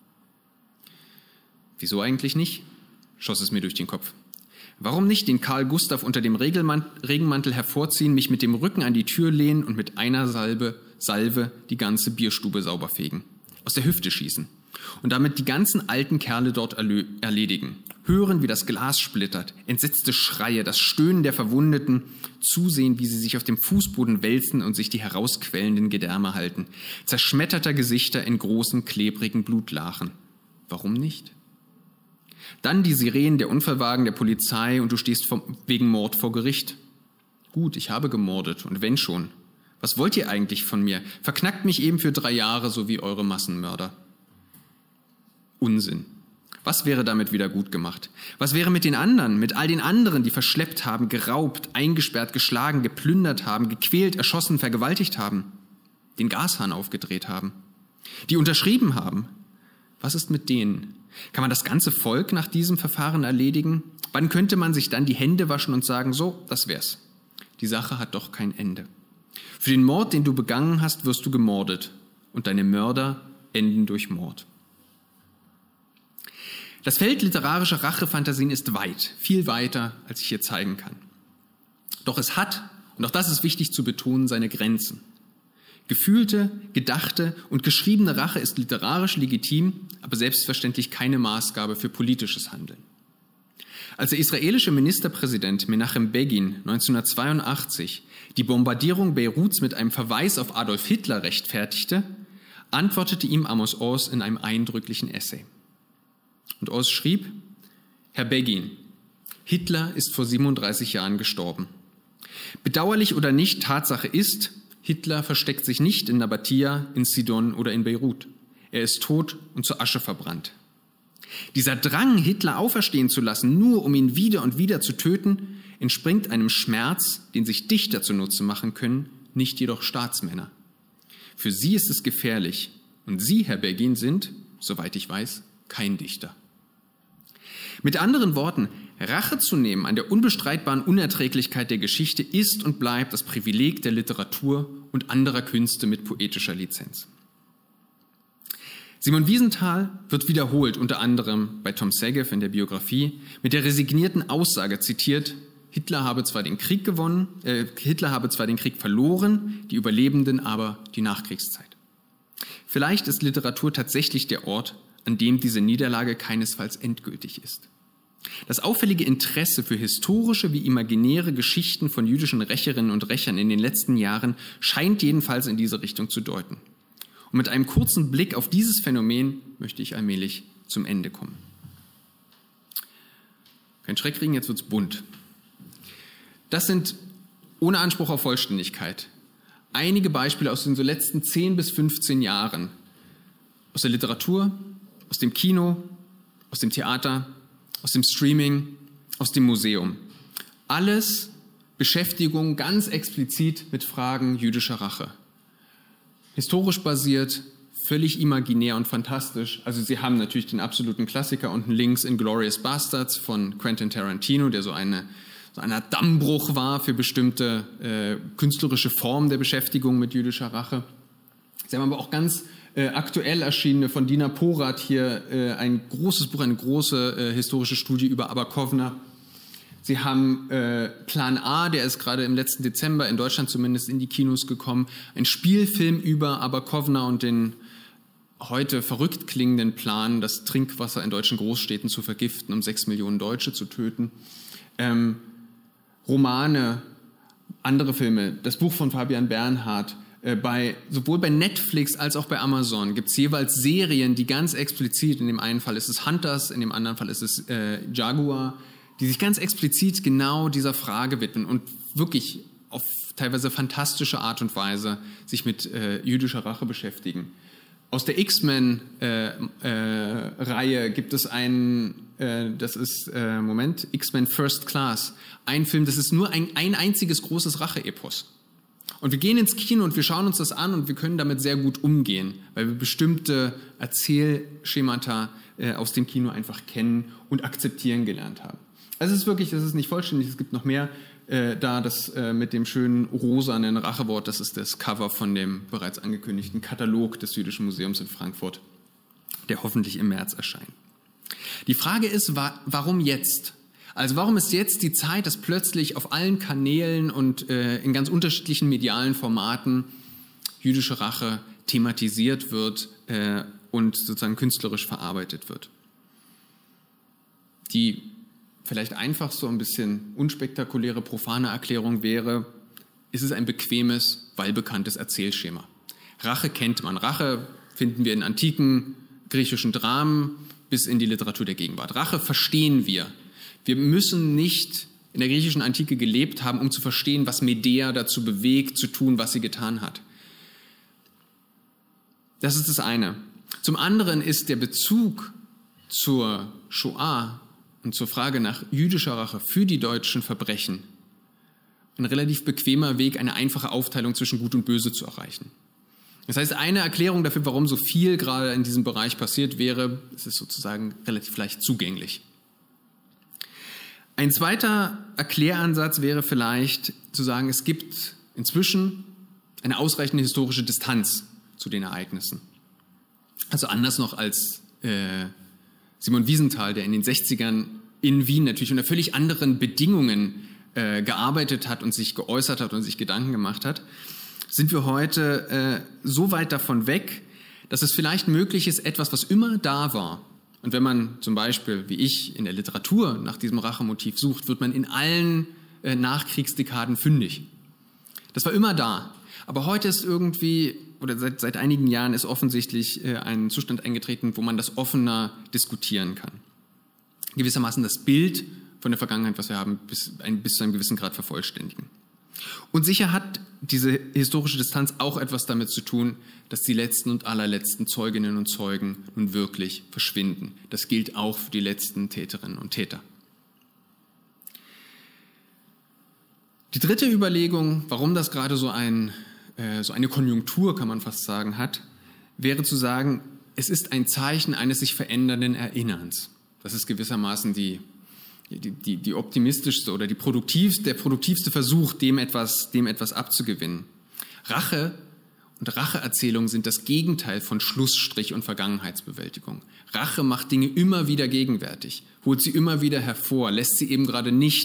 Wieso eigentlich nicht? Schoss es mir durch den Kopf. Warum nicht den Karl Gustav unter dem Regenmantel hervorziehen, mich mit dem Rücken an die Tür lehnen und mit einer Salve die ganze Bierstube sauber fegen, aus der Hüfte schießen und damit die ganzen alten Kerle dort erledigen, hören, wie das Glas splittert, entsetzte Schreie, das Stöhnen der Verwundeten, zusehen, wie sie sich auf dem Fußboden wälzen und sich die herausquellenden Gedärme halten, zerschmetterter Gesichter in großen, klebrigen Blutlachen. Warum nicht? Dann die Sirenen der Unfallwagen der Polizei und du stehst wegen Mord vor Gericht. Gut, ich habe gemordet und wenn schon. Was wollt ihr eigentlich von mir? Verknackt mich eben für 3 Jahre, so wie eure Massenmörder. Unsinn. Was wäre damit wieder gut gemacht? Was wäre mit den anderen, mit all den anderen, die verschleppt haben, geraubt, eingesperrt, geschlagen, geplündert haben, gequält, erschossen, vergewaltigt haben, den Gashahn aufgedreht haben, die unterschrieben haben? Was ist mit denen? Kann man das ganze Volk nach diesem Verfahren erledigen? Wann könnte man sich dann die Hände waschen und sagen, so, das wär's. Die Sache hat doch kein Ende. Für den Mord, den du begangen hast, wirst du gemordet und deine Mörder enden durch Mord. Das Feld literarischer Rachefantasien ist weit, viel weiter, als ich hier zeigen kann. Doch es hat, und auch das ist wichtig zu betonen, seine Grenzen. Gefühlte, gedachte und geschriebene Rache ist literarisch legitim, aber selbstverständlich keine Maßgabe für politisches Handeln. Als der israelische Ministerpräsident Menachem Begin 1982 die Bombardierung Beiruts mit einem Verweis auf Adolf Hitler rechtfertigte, antwortete ihm Amos Oz in einem eindrücklichen Essay. Und Oz schrieb, Herr Begin, Hitler ist vor 37 Jahren gestorben. Bedauerlich oder nicht, Tatsache ist, Hitler versteckt sich nicht in Nabatea, in Sidon oder in Beirut. Er ist tot und zur Asche verbrannt. Dieser Drang, Hitler auferstehen zu lassen, nur um ihn wieder und wieder zu töten, entspringt einem Schmerz, den sich Dichter zunutze machen können, nicht jedoch Staatsmänner. Für sie ist es gefährlich und Sie, Herr Begin, sind, soweit ich weiß, kein Dichter. Mit anderen Worten, Rache zu nehmen an der unbestreitbaren Unerträglichkeit der Geschichte ist und bleibt das Privileg der Literatur und anderer Künste mit poetischer Lizenz. Simon Wiesenthal wird wiederholt, unter anderem bei Tom Segev in der Biografie, mit der resignierten Aussage zitiert, Hitler habe zwar den Krieg verloren, die Überlebenden aber die Nachkriegszeit. Vielleicht ist Literatur tatsächlich der Ort, an dem diese Niederlage keinesfalls endgültig ist. Das auffällige Interesse für historische wie imaginäre Geschichten von jüdischen Rächerinnen und Rächern in den letzten Jahren scheint jedenfalls in diese Richtung zu deuten. Und mit einem kurzen Blick auf dieses Phänomen möchte ich allmählich zum Ende kommen. Kein Schreck kriegen, jetzt wird's bunt. Das sind, ohne Anspruch auf Vollständigkeit, einige Beispiele aus den so letzten 10 bis 15 Jahren. Aus der Literatur, aus dem Kino, aus dem Theater, aus dem Streaming, aus dem Museum. Alles Beschäftigung ganz explizit mit Fragen jüdischer Rache. Historisch basiert, völlig imaginär und fantastisch. Also Sie haben natürlich den absoluten Klassiker unten links, Inglourious Basterds von Quentin Tarantino, der so eine Dammbruch war für bestimmte künstlerische Formen der Beschäftigung mit jüdischer Rache. Sie haben aber auch ganz aktuell erschienene von Dina Porat hier ein großes Buch, eine große historische Studie über Aberkowner. Sie haben Plan A, der ist gerade im letzten Dezember in Deutschland zumindest in die Kinos gekommen, ein Spielfilm über Aberkowner und den heute verrückt klingenden Plan, das Trinkwasser in deutschen Großstädten zu vergiften, um 6 Millionen Deutsche zu töten. Romane, andere Filme, das Buch von Fabian Bernhardt. Sowohl bei Netflix als auch bei Amazon gibt es jeweils Serien, die ganz explizit, in dem einen Fall ist es Hunters, in dem anderen Fall ist es Jaguar, die sich ganz explizit genau dieser Frage widmen und wirklich auf teilweise fantastische Art und Weise sich mit jüdischer Rache beschäftigen. Aus der X-Men-Reihe gibt es einen, X-Men First Class, ein Film, das ist nur ein einziges großes Rache-Epos. Und wir gehen ins Kino und wir schauen uns das an und wir können damit sehr gut umgehen, weil wir bestimmte Erzählschemata aus dem Kino einfach kennen und akzeptieren gelernt haben. Also es ist wirklich, das ist nicht vollständig, es gibt noch mehr das mit dem schönen rosanen Rachewort, das ist das Cover von dem bereits angekündigten Katalog des Jüdischen Museums in Frankfurt, der hoffentlich im März erscheint. Die Frage ist, warum jetzt? Also warum ist jetzt die Zeit, dass plötzlich auf allen Kanälen und in ganz unterschiedlichen medialen Formaten jüdische Rache thematisiert wird und sozusagen künstlerisch verarbeitet wird? Die vielleicht einfach so ein bisschen unspektakuläre, profane Erklärung wäre, ist es ein bequemes, weil-bekanntes Erzählschema. Rache kennt man. Rache finden wir in antiken griechischen Dramen bis in die Literatur der Gegenwart. Rache verstehen wir. Wir müssen nicht in der griechischen Antike gelebt haben, um zu verstehen, was Medea dazu bewegt, zu tun, was sie getan hat. Das ist das eine. Zum anderen ist der Bezug zur Shoah und zur Frage nach jüdischer Rache für die deutschen Verbrechen ein relativ bequemer Weg, eine einfache Aufteilung zwischen Gut und Böse zu erreichen. Das heißt, eine Erklärung dafür, warum so viel gerade in diesem Bereich passiert wäre, es ist sozusagen relativ leicht zugänglich. Ein zweiter Erkläransatz wäre vielleicht zu sagen, es gibt inzwischen eine ausreichende historische Distanz zu den Ereignissen. Also anders noch als Simon Wiesenthal, der in den 60ern in Wien natürlich unter völlig anderen Bedingungen gearbeitet hat und sich geäußert hat und sich Gedanken gemacht hat, sind wir heute so weit davon weg, dass es vielleicht möglich ist, etwas, was immer da war. Und wenn man zum Beispiel, wie ich, in der Literatur nach diesem Rachemotiv sucht, wird man in allen Nachkriegsdekaden fündig. Das war immer da. Aber heute ist irgendwie, oder seit einigen Jahren ist offensichtlich ein Zustand eingetreten, wo man das offener diskutieren kann. Gewissermaßen das Bild von der Vergangenheit, was wir haben, bis zu einem gewissen Grad vervollständigen. Und sicher hat diese historische Distanz auch etwas damit zu tun, dass die letzten und allerletzten Zeuginnen und Zeugen nun wirklich verschwinden. Das gilt auch für die letzten Täterinnen und Täter. Die dritte Überlegung, warum das gerade so eine Konjunktur, kann man fast sagen, hat, wäre zu sagen, es ist ein Zeichen eines sich verändernden Erinnerns. Das ist gewissermaßen die optimistischste oder der produktivste Versuch, dem etwas abzugewinnen. Rache und Racheerzählungen sind das Gegenteil von Schlussstrich und Vergangenheitsbewältigung. Rache macht Dinge immer wieder gegenwärtig, holt sie immer wieder hervor, lässt sie eben gerade nicht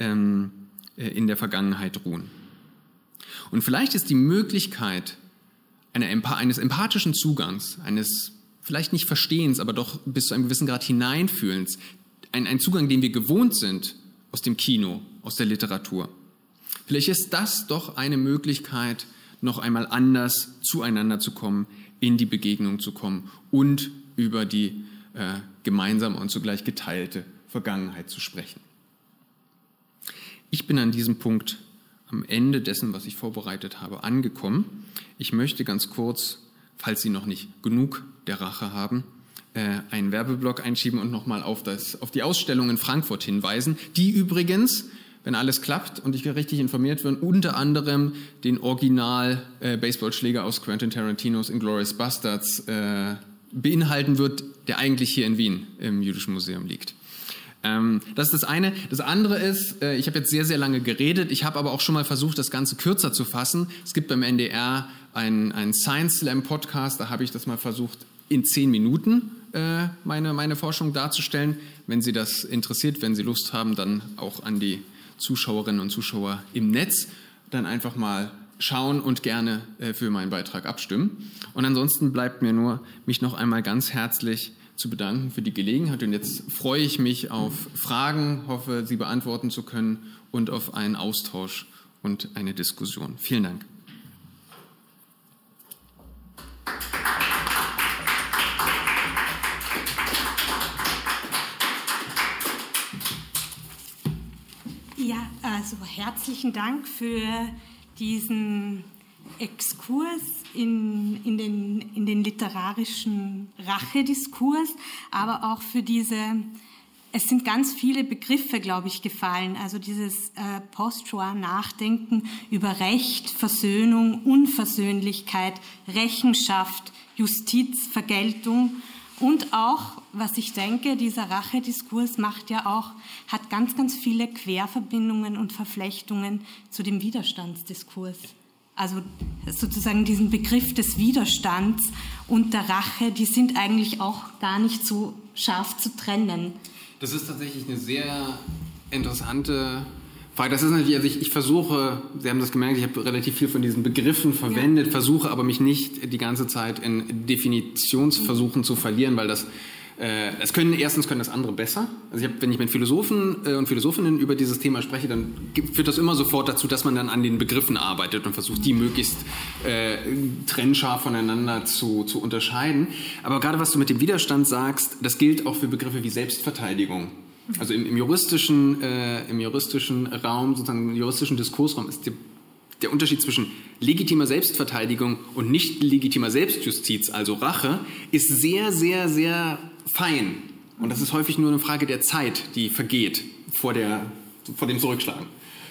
in der Vergangenheit ruhen. Und vielleicht ist die Möglichkeit eines empathischen Zugangs, eines vielleicht nicht Verstehens, aber doch bis zu einem gewissen Grad Hineinfühlens, ein Zugang, den wir gewohnt sind aus dem Kino, aus der Literatur. Vielleicht ist das doch eine Möglichkeit, noch einmal anders zueinander zu kommen, in die Begegnung zu kommen und über die gemeinsame und zugleich geteilte Vergangenheit zu sprechen. Ich bin an diesem Punkt am Ende dessen, was ich vorbereitet habe, angekommen. Ich möchte ganz kurz, falls Sie noch nicht genug der Rache haben, einen Werbeblock einschieben und nochmal auf die Ausstellung in Frankfurt hinweisen, die übrigens, wenn alles klappt und ich richtig informiert bin, unter anderem den Original-Baseballschläger aus Quentin Tarantinos Inglourious Basterds beinhalten wird, der eigentlich hier in Wien im Jüdischen Museum liegt. Das ist das eine. Das andere ist, ich habe jetzt sehr, sehr lange geredet, ich habe aber auch schon mal versucht, das Ganze kürzer zu fassen. Es gibt beim NDR einen Science Slam Podcast, da habe ich das mal versucht, in 10 Minuten meine Forschung darzustellen. Wenn Sie das interessiert, wenn Sie Lust haben, dann auch an die Zuschauerinnen und Zuschauer im Netz, dann einfach mal schauen und gerne für meinen Beitrag abstimmen. Und ansonsten bleibt mir nur, mich noch einmal ganz herzlich zu bedanken für die Gelegenheit. Und jetzt freue ich mich auf Fragen, hoffe, sie beantworten zu können und auf einen Austausch und eine Diskussion. Vielen Dank. Ja, also herzlichen Dank für diesen Exkurs in den literarischen Rachediskurs, aber auch für es sind ganz viele Begriffe, glaube ich, gefallen. Also dieses Post-Shoah-Nachdenken über Recht, Versöhnung, Unversöhnlichkeit, Rechenschaft, Justiz, Vergeltung. Und auch, was ich denke, dieser Rachediskurs hat ganz, ganz viele Querverbindungen und Verflechtungen zu dem Widerstandsdiskurs. Also sozusagen diesen Begriff des Widerstands und der Rache, die sind eigentlich auch gar nicht so scharf zu trennen. Das ist tatsächlich eine sehr interessante Frage. Das ist natürlich, also ich versuche, Sie haben das gemerkt, ich habe relativ viel von diesen Begriffen verwendet, versuche aber mich nicht die ganze Zeit in Definitionsversuchen zu verlieren, weil erstens können das andere besser. Also wenn ich mit Philosophen und Philosophinnen über dieses Thema spreche, dann führt das immer sofort dazu, dass man dann an den Begriffen arbeitet und versucht, die möglichst trennscharf voneinander zu unterscheiden. Aber gerade was du mit dem Widerstand sagst, das gilt auch für Begriffe wie Selbstverteidigung. Also im juristischen Raum, sozusagen im juristischen Diskursraum, ist der Unterschied zwischen legitimer Selbstverteidigung und nicht legitimer Selbstjustiz, also Rache, ist sehr, sehr, sehr fein. Und das ist häufig nur eine Frage der Zeit, die vergeht vor dem Zurückschlagen.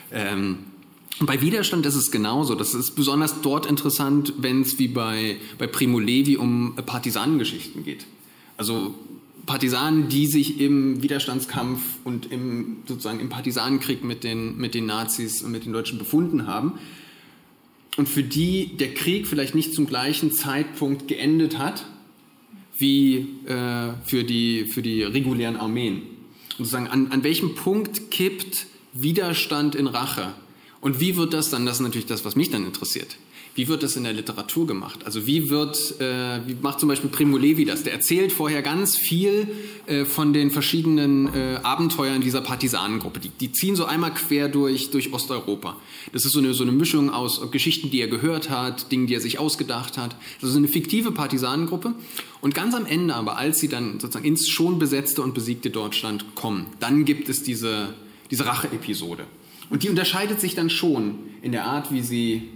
Bei Widerstand ist es genauso. Das ist besonders dort interessant, wenn es wie bei Primo Levi um Partisanengeschichten geht. Also Partisanen, die sich im Widerstandskampf und sozusagen im Partisanenkrieg mit den Nazis und mit den Deutschen befunden haben und für die der Krieg vielleicht nicht zum gleichen Zeitpunkt geendet hat wie für die regulären Armeen. Und sozusagen an welchem Punkt kippt Widerstand in Rache? Und wie wird das dann, das ist natürlich das, was mich dann interessiert, wie wird das in der Literatur gemacht? Also wie macht zum Beispiel Primo Levi das? Der erzählt vorher ganz viel von den verschiedenen Abenteuern dieser Partisanengruppe. Die ziehen so einmal quer durch Osteuropa. Das ist so eine Mischung aus Geschichten, die er gehört hat, Dingen, die er sich ausgedacht hat. Das ist eine fiktive Partisanengruppe. Und ganz am Ende aber, als sie dann sozusagen ins schon besetzte und besiegte Deutschland kommen, dann gibt es diese Rache-Episode. Und die unterscheidet sich dann schon in der Art, wie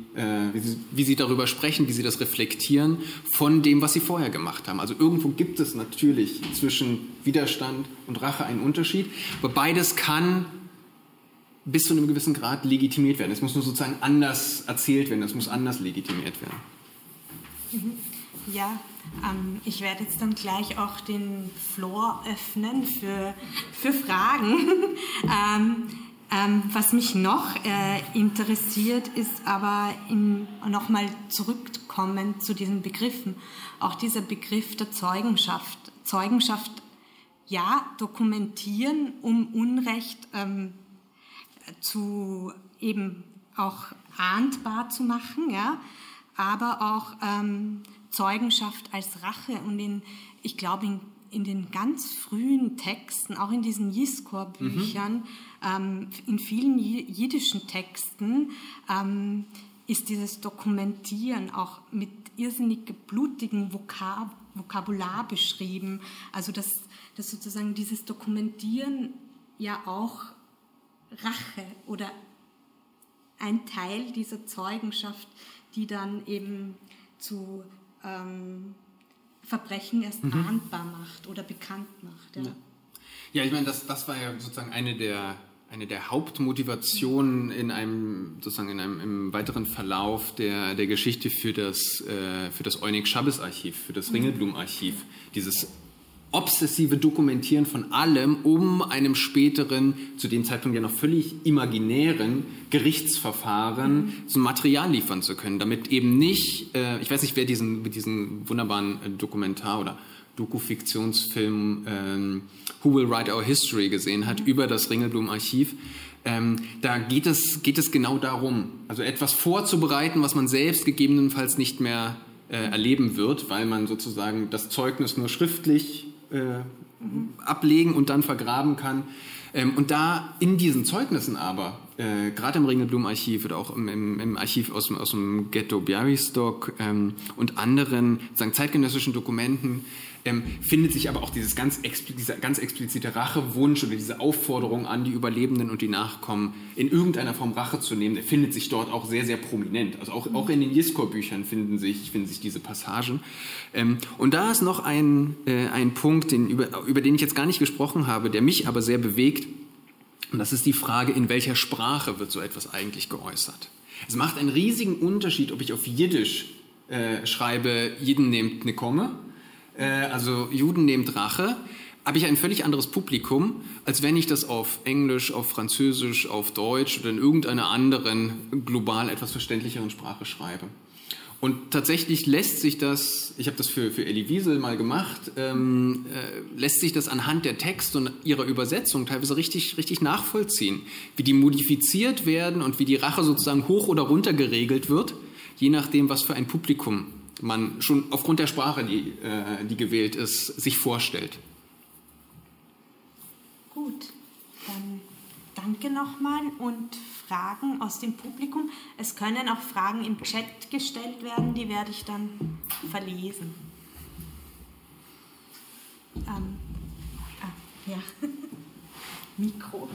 sie darüber sprechen, wie sie das reflektieren, von dem, was sie vorher gemacht haben. Also irgendwo gibt es natürlich zwischen Widerstand und Rache einen Unterschied, aber beides kann bis zu einem gewissen Grad legitimiert werden. Es muss nur sozusagen anders erzählt werden, es muss anders legitimiert werden. Ja, ich werde jetzt dann gleich auch den Floor öffnen für Fragen. Was mich noch interessiert, ist aber nochmal zurückkommen zu diesen Begriffen. Auch dieser Begriff der Zeugenschaft. Zeugenschaft, ja, dokumentieren, um Unrecht zu eben auch ahndbar zu machen, ja, aber auch Zeugenschaft als Rache. Und ich glaube, in den ganz frühen Texten, auch in diesen Jiskor-Büchern, in vielen jiddischen Texten, ist dieses Dokumentieren auch mit irrsinnig blutigem Vokabular beschrieben. Also dass sozusagen dieses Dokumentieren ja auch Rache oder ein Teil dieser Zeugenschaft, die dann eben zu Verbrechen erst ahndbar macht oder bekannt macht. Ja, ich meine, das war ja sozusagen eine der Hauptmotivationen im weiteren Verlauf der Geschichte für das Oynek-Shabbes-Archiv, für das Ringelblum-Archiv, dieses obsessive Dokumentieren von allem, um einem späteren, zu dem Zeitpunkt ja noch völlig imaginären Gerichtsverfahren so Material liefern zu können, damit eben nicht, ich weiß nicht, wer diesen wunderbaren Dokumentar- oder Doku-Fiktionsfilm Who Will Write Our History gesehen hat über das Ringelblum-Archiv. Da geht es genau darum, also etwas vorzubereiten, was man selbst gegebenenfalls nicht mehr erleben wird, weil man sozusagen das Zeugnis nur schriftlich ablegen und dann vergraben kann. Und da in diesen Zeugnissen aber, gerade im Ringelblum-Archiv oder auch im Archiv aus dem Ghetto Białystok und anderen zeitgenössischen Dokumenten, findet sich aber auch dieser ganz explizite Rachewunsch oder diese Aufforderung an die Überlebenden und die Nachkommen, in irgendeiner Form Rache zu nehmen, der findet sich dort auch sehr, sehr prominent. Also auch in den Jiskor-Büchern finden sich diese Passagen. Und da ist noch ein Punkt, über den ich jetzt gar nicht gesprochen habe, der mich aber sehr bewegt. Und das ist die Frage, in welcher Sprache wird so etwas eigentlich geäußert? Es macht einen riesigen Unterschied, ob ich auf Jiddisch schreibe, Jiden nehmt ne Komme, also Juden nehmt Rache, habe ich ein völlig anderes Publikum, als wenn ich das auf Englisch, auf Französisch, auf Deutsch oder in irgendeiner anderen global etwas verständlicheren Sprache schreibe. Und tatsächlich lässt sich das, ich habe das für Elie Wiesel mal gemacht, lässt sich das anhand der Texte und ihrer Übersetzung teilweise richtig nachvollziehen, wie die modifiziert werden und wie die Rache sozusagen hoch oder runter geregelt wird, je nachdem, was für ein Publikum man schon aufgrund der Sprache, die gewählt ist, sich vorstellt. Gut, dann danke nochmal und Fragen aus dem Publikum. Es können auch Fragen im Chat gestellt werden, die werde ich dann verlesen. Ja, Mikro.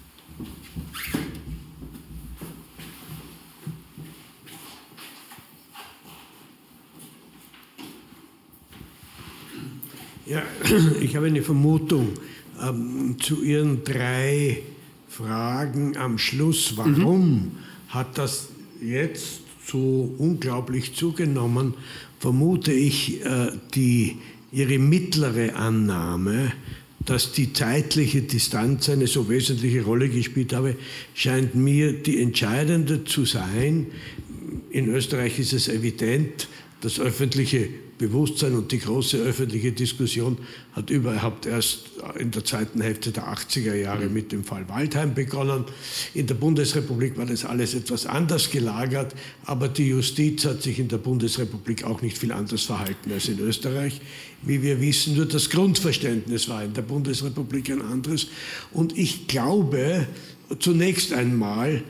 Ja, ich habe eine Vermutung zu Ihren 3 Fragen am Schluss. Warum hat das jetzt so unglaublich zugenommen? Vermute ich, Ihre mittlere Annahme, dass die zeitliche Distanz eine so wesentliche Rolle gespielt habe, scheint mir die entscheidende zu sein. In Österreich ist es evident, das öffentliche Bewusstsein und die große öffentliche Diskussion hat überhaupt erst in der zweiten Hälfte der 80er Jahre mit dem Fall Waldheim begonnen. In der Bundesrepublik war das alles etwas anders gelagert, aber die Justiz hat sich in der Bundesrepublik auch nicht viel anders verhalten als in Österreich. Wie wir wissen, nur das Grundverständnis war in der Bundesrepublik ein anderes. Und ich glaube, zunächst einmal,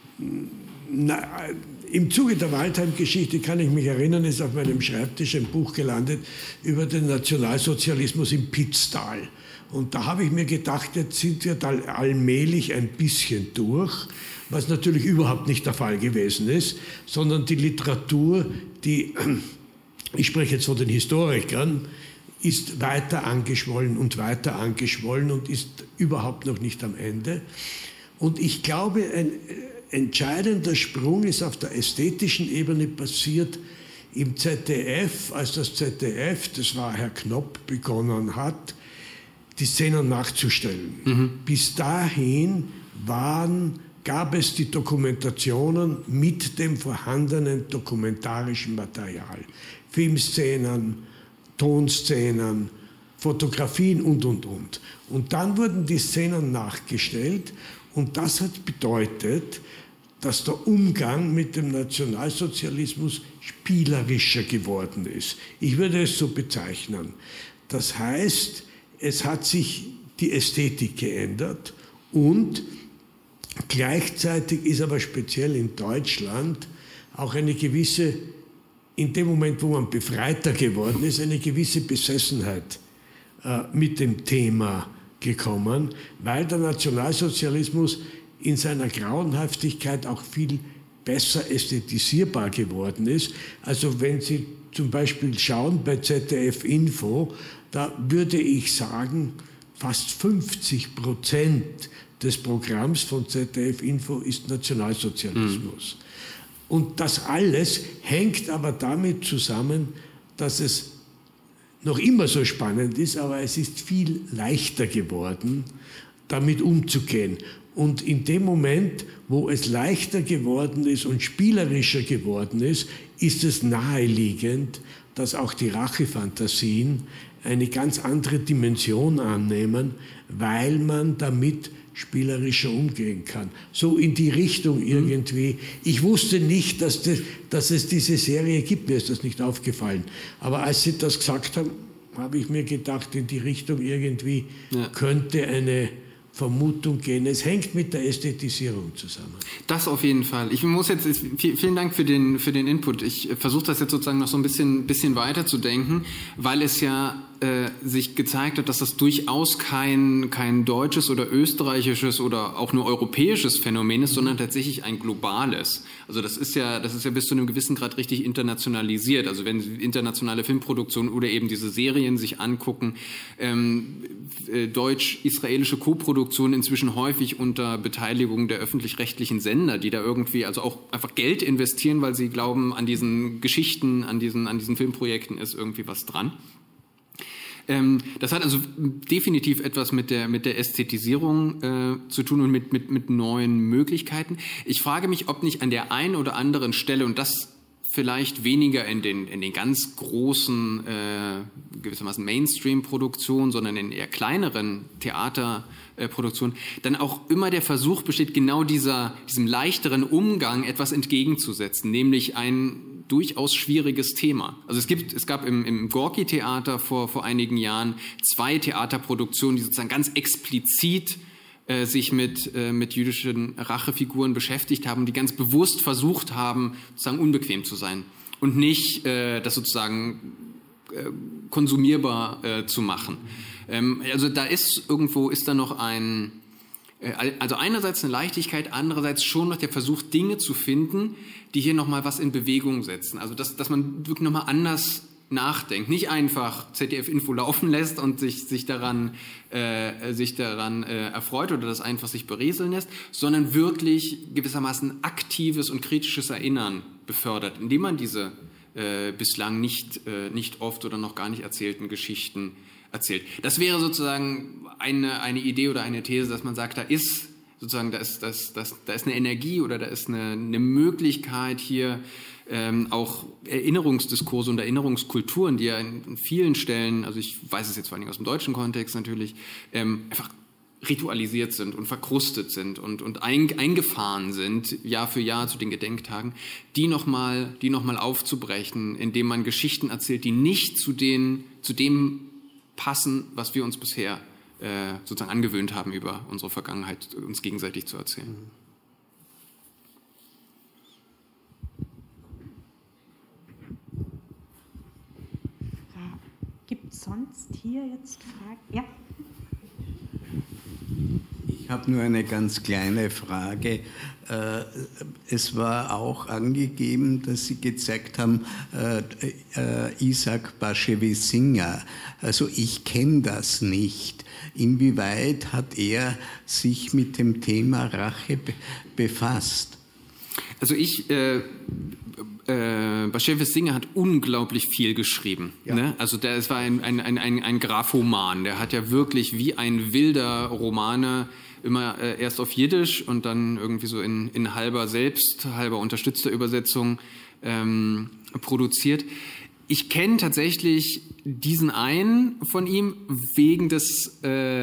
im Zuge der Waldheim-Geschichte kann ich mich erinnern, ist auf meinem Schreibtisch ein Buch gelandet über den Nationalsozialismus im Pitztal. Und da habe ich mir gedacht, jetzt sind wir da allmählich ein bisschen durch, was natürlich überhaupt nicht der Fall gewesen ist, sondern die Literatur, ich spreche jetzt von den Historikern, ist weiter angeschwollen und ist überhaupt noch nicht am Ende. Und ich glaube, ein entscheidender Sprung ist auf der ästhetischen Ebene passiert im ZDF, als das ZDF, das war Herr Knopp, begonnen hat, die Szenen nachzustellen. Bis dahin gab es die Dokumentationen mit dem vorhandenen dokumentarischen Material. Filmszenen, Tonszenen, Fotografien und. Und dann wurden die Szenen nachgestellt Und das hat bedeutet, dass der Umgang mit dem Nationalsozialismus spielerischer geworden ist. Ich würde es so bezeichnen. Das heißt, es hat sich die Ästhetik geändert und gleichzeitig ist aber speziell in Deutschland auch eine gewisse, in dem Moment, wo man befreiter geworden ist, eine gewisse Besessenheit mit dem Thema gekommen, weil der Nationalsozialismus in seiner Grauenhaftigkeit auch viel besser ästhetisierbar geworden ist. Also wenn Sie zum Beispiel schauen bei ZDF Info, da würde ich sagen, fast 50% des Programms von ZDF Info ist Nationalsozialismus. Und das alles hängt aber damit zusammen, dass es noch immer so spannend ist, aber es ist viel leichter geworden, damit umzugehen. Und in dem Moment, wo es leichter geworden ist und spielerischer geworden ist, ist es naheliegend, dass auch die Rachefantasien eine ganz andere Dimension annehmen, weil man damit spielerischer umgehen kann. So in die Richtung irgendwie. Ich wusste nicht, dass es diese Serie gibt, mir ist das nicht aufgefallen. Aber als Sie das gesagt haben, habe ich mir gedacht, in die Richtung irgendwie könnte eine Vermutung gehen. Es hängt mit der Ästhetisierung zusammen. Das auf jeden Fall. Ich muss jetzt, vielen Dank für den Input. Ich versuche das jetzt sozusagen noch so ein bisschen weiter zu denken, weil es ja sich gezeigt hat, dass das durchaus kein deutsches oder österreichisches oder auch nur europäisches Phänomen ist, sondern tatsächlich ein globales. Also das ist ja bis zu einem gewissen Grad richtig internationalisiert. Also wenn Sie internationale Filmproduktionen oder eben diese Serien sich angucken, deutsch-israelische Koproduktionen inzwischen häufig unter Beteiligung der öffentlich-rechtlichen Sender, die da irgendwie also auch einfach Geld investieren, weil sie glauben, an diesen Geschichten, an diesen Filmprojekten ist irgendwie was dran. Das hat also definitiv etwas mit der Ästhetisierung zu tun und mit neuen Möglichkeiten. Ich frage mich, ob nicht an der einen oder anderen Stelle, und das vielleicht weniger in den ganz großen, gewissermaßen Mainstream-Produktionen, sondern in eher kleineren Theaterproduktionen, dann auch immer der Versuch besteht, genau diesem leichteren Umgang etwas entgegenzusetzen, nämlich ein durchaus schwieriges Thema. Also es gab im Gorki-Theater vor einigen Jahren 2 Theaterproduktionen, die sozusagen ganz explizit sich mit jüdischen Rachefiguren beschäftigt haben, die ganz bewusst versucht haben, sozusagen unbequem zu sein und nicht das sozusagen konsumierbar zu machen. Also da ist da noch also einerseits eine Leichtigkeit, andererseits schon noch der Versuch, Dinge zu finden, die hier nochmal was in Bewegung setzen. Also dass man wirklich nochmal anders nachdenkt. Nicht einfach ZDF-Info laufen lässt und sich daran erfreut oder das einfach sich berieseln lässt, sondern wirklich gewissermaßen aktives und kritisches Erinnern befördert, indem man diese bislang nicht oft oder noch gar nicht erzählten Geschichten erzählt. Das wäre sozusagen eine Idee oder eine These, dass man sagt, da ist eine Energie oder da ist eine Möglichkeit hier auch Erinnerungsdiskurse und Erinnerungskulturen, die ja in vielen Stellen, also ich weiß es jetzt vor allem aus dem deutschen Kontext natürlich, einfach ritualisiert sind und verkrustet sind und eingefahren sind, Jahr für Jahr zu den Gedenktagen, die noch mal aufzubrechen, indem man Geschichten erzählt, die nicht zu dem passen, was wir uns bisher sozusagen angewöhnt haben, über unsere Vergangenheit uns gegenseitig zu erzählen. Gibt es sonst hier jetzt Fragen? Ja. Ich habe nur eine ganz kleine Frage. Es war auch angegeben, dass Sie gezeigt haben, Isaac Bashevis Singer. Also ich kenne das nicht. Inwieweit hat er sich mit dem Thema Rache befasst? Also Bashevis Singer hat unglaublich viel geschrieben. Ja. Ne? Also es war ein Graphoman. Der hat ja wirklich wie ein wilder Romane immer erst auf Jiddisch und dann irgendwie so in halber unterstützter Übersetzung produziert. Ich kenne tatsächlich diesen einen von ihm wegen des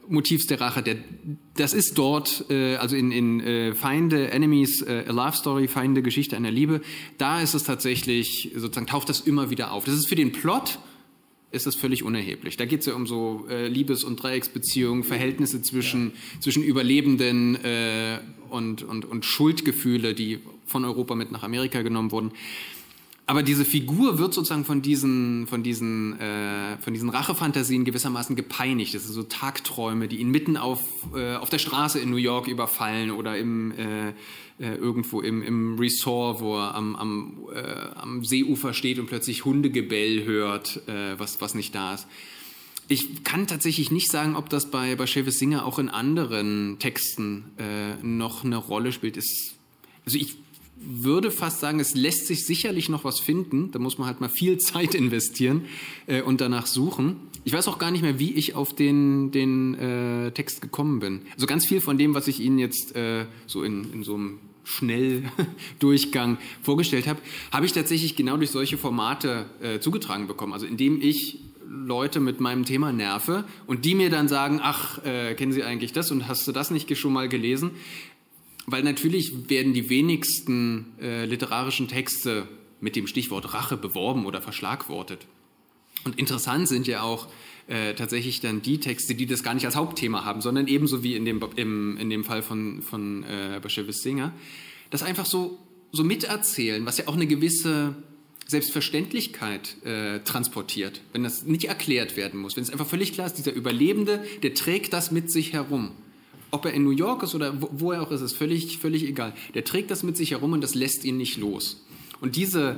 Motivs der Rache, das ist dort, also in Feinde, Enemies, A Love Story, Feinde, Geschichte einer Liebe, da ist es tatsächlich, sozusagen taucht das immer wieder auf. Das ist für den Plot, ist das völlig unerheblich. Da geht es ja um so Liebes- und Dreiecksbeziehungen, Verhältnisse zwischen Überlebenden und Schuldgefühle, die von Europa mit nach Amerika genommen wurden. Aber diese Figur wird sozusagen von diesen Rachefantasien gewissermaßen gepeinigt. Das sind so Tagträume, die ihn mitten auf der Straße in New York überfallen oder irgendwo im Resort, wo er am Seeufer steht und plötzlich Hundegebell hört, was nicht da ist. Ich kann tatsächlich nicht sagen, ob das bei Bashevis Singer auch in anderen Texten noch eine Rolle spielt. Also ich würde fast sagen, es lässt sich sicherlich noch was finden. Da muss man halt mal viel Zeit investieren und danach suchen. Ich weiß auch gar nicht mehr, wie ich auf den Text gekommen bin. Also ganz viel von dem, was ich Ihnen jetzt so in so einem Schnelldurchgang vorgestellt habe, habe ich tatsächlich genau durch solche Formate zugetragen bekommen. Also indem ich Leute mit meinem Thema nerve und die mir dann sagen, ach, kennen Sie eigentlich das und hast du das nicht schon mal gelesen? Weil natürlich werden die wenigsten literarischen Texte mit dem Stichwort Rache beworben oder verschlagwortet. Und interessant sind ja auch tatsächlich dann die Texte, die das gar nicht als Hauptthema haben, sondern ebenso wie in dem Fall von Bashevis Singer, das einfach so miterzählen, was ja auch eine gewisse Selbstverständlichkeit transportiert, wenn das nicht erklärt werden muss, wenn es einfach völlig klar ist, dieser Überlebende, der trägt das mit sich herum. Ob er in New York ist oder wo er auch ist völlig egal. Der trägt das mit sich herum und das lässt ihn nicht los. Und diese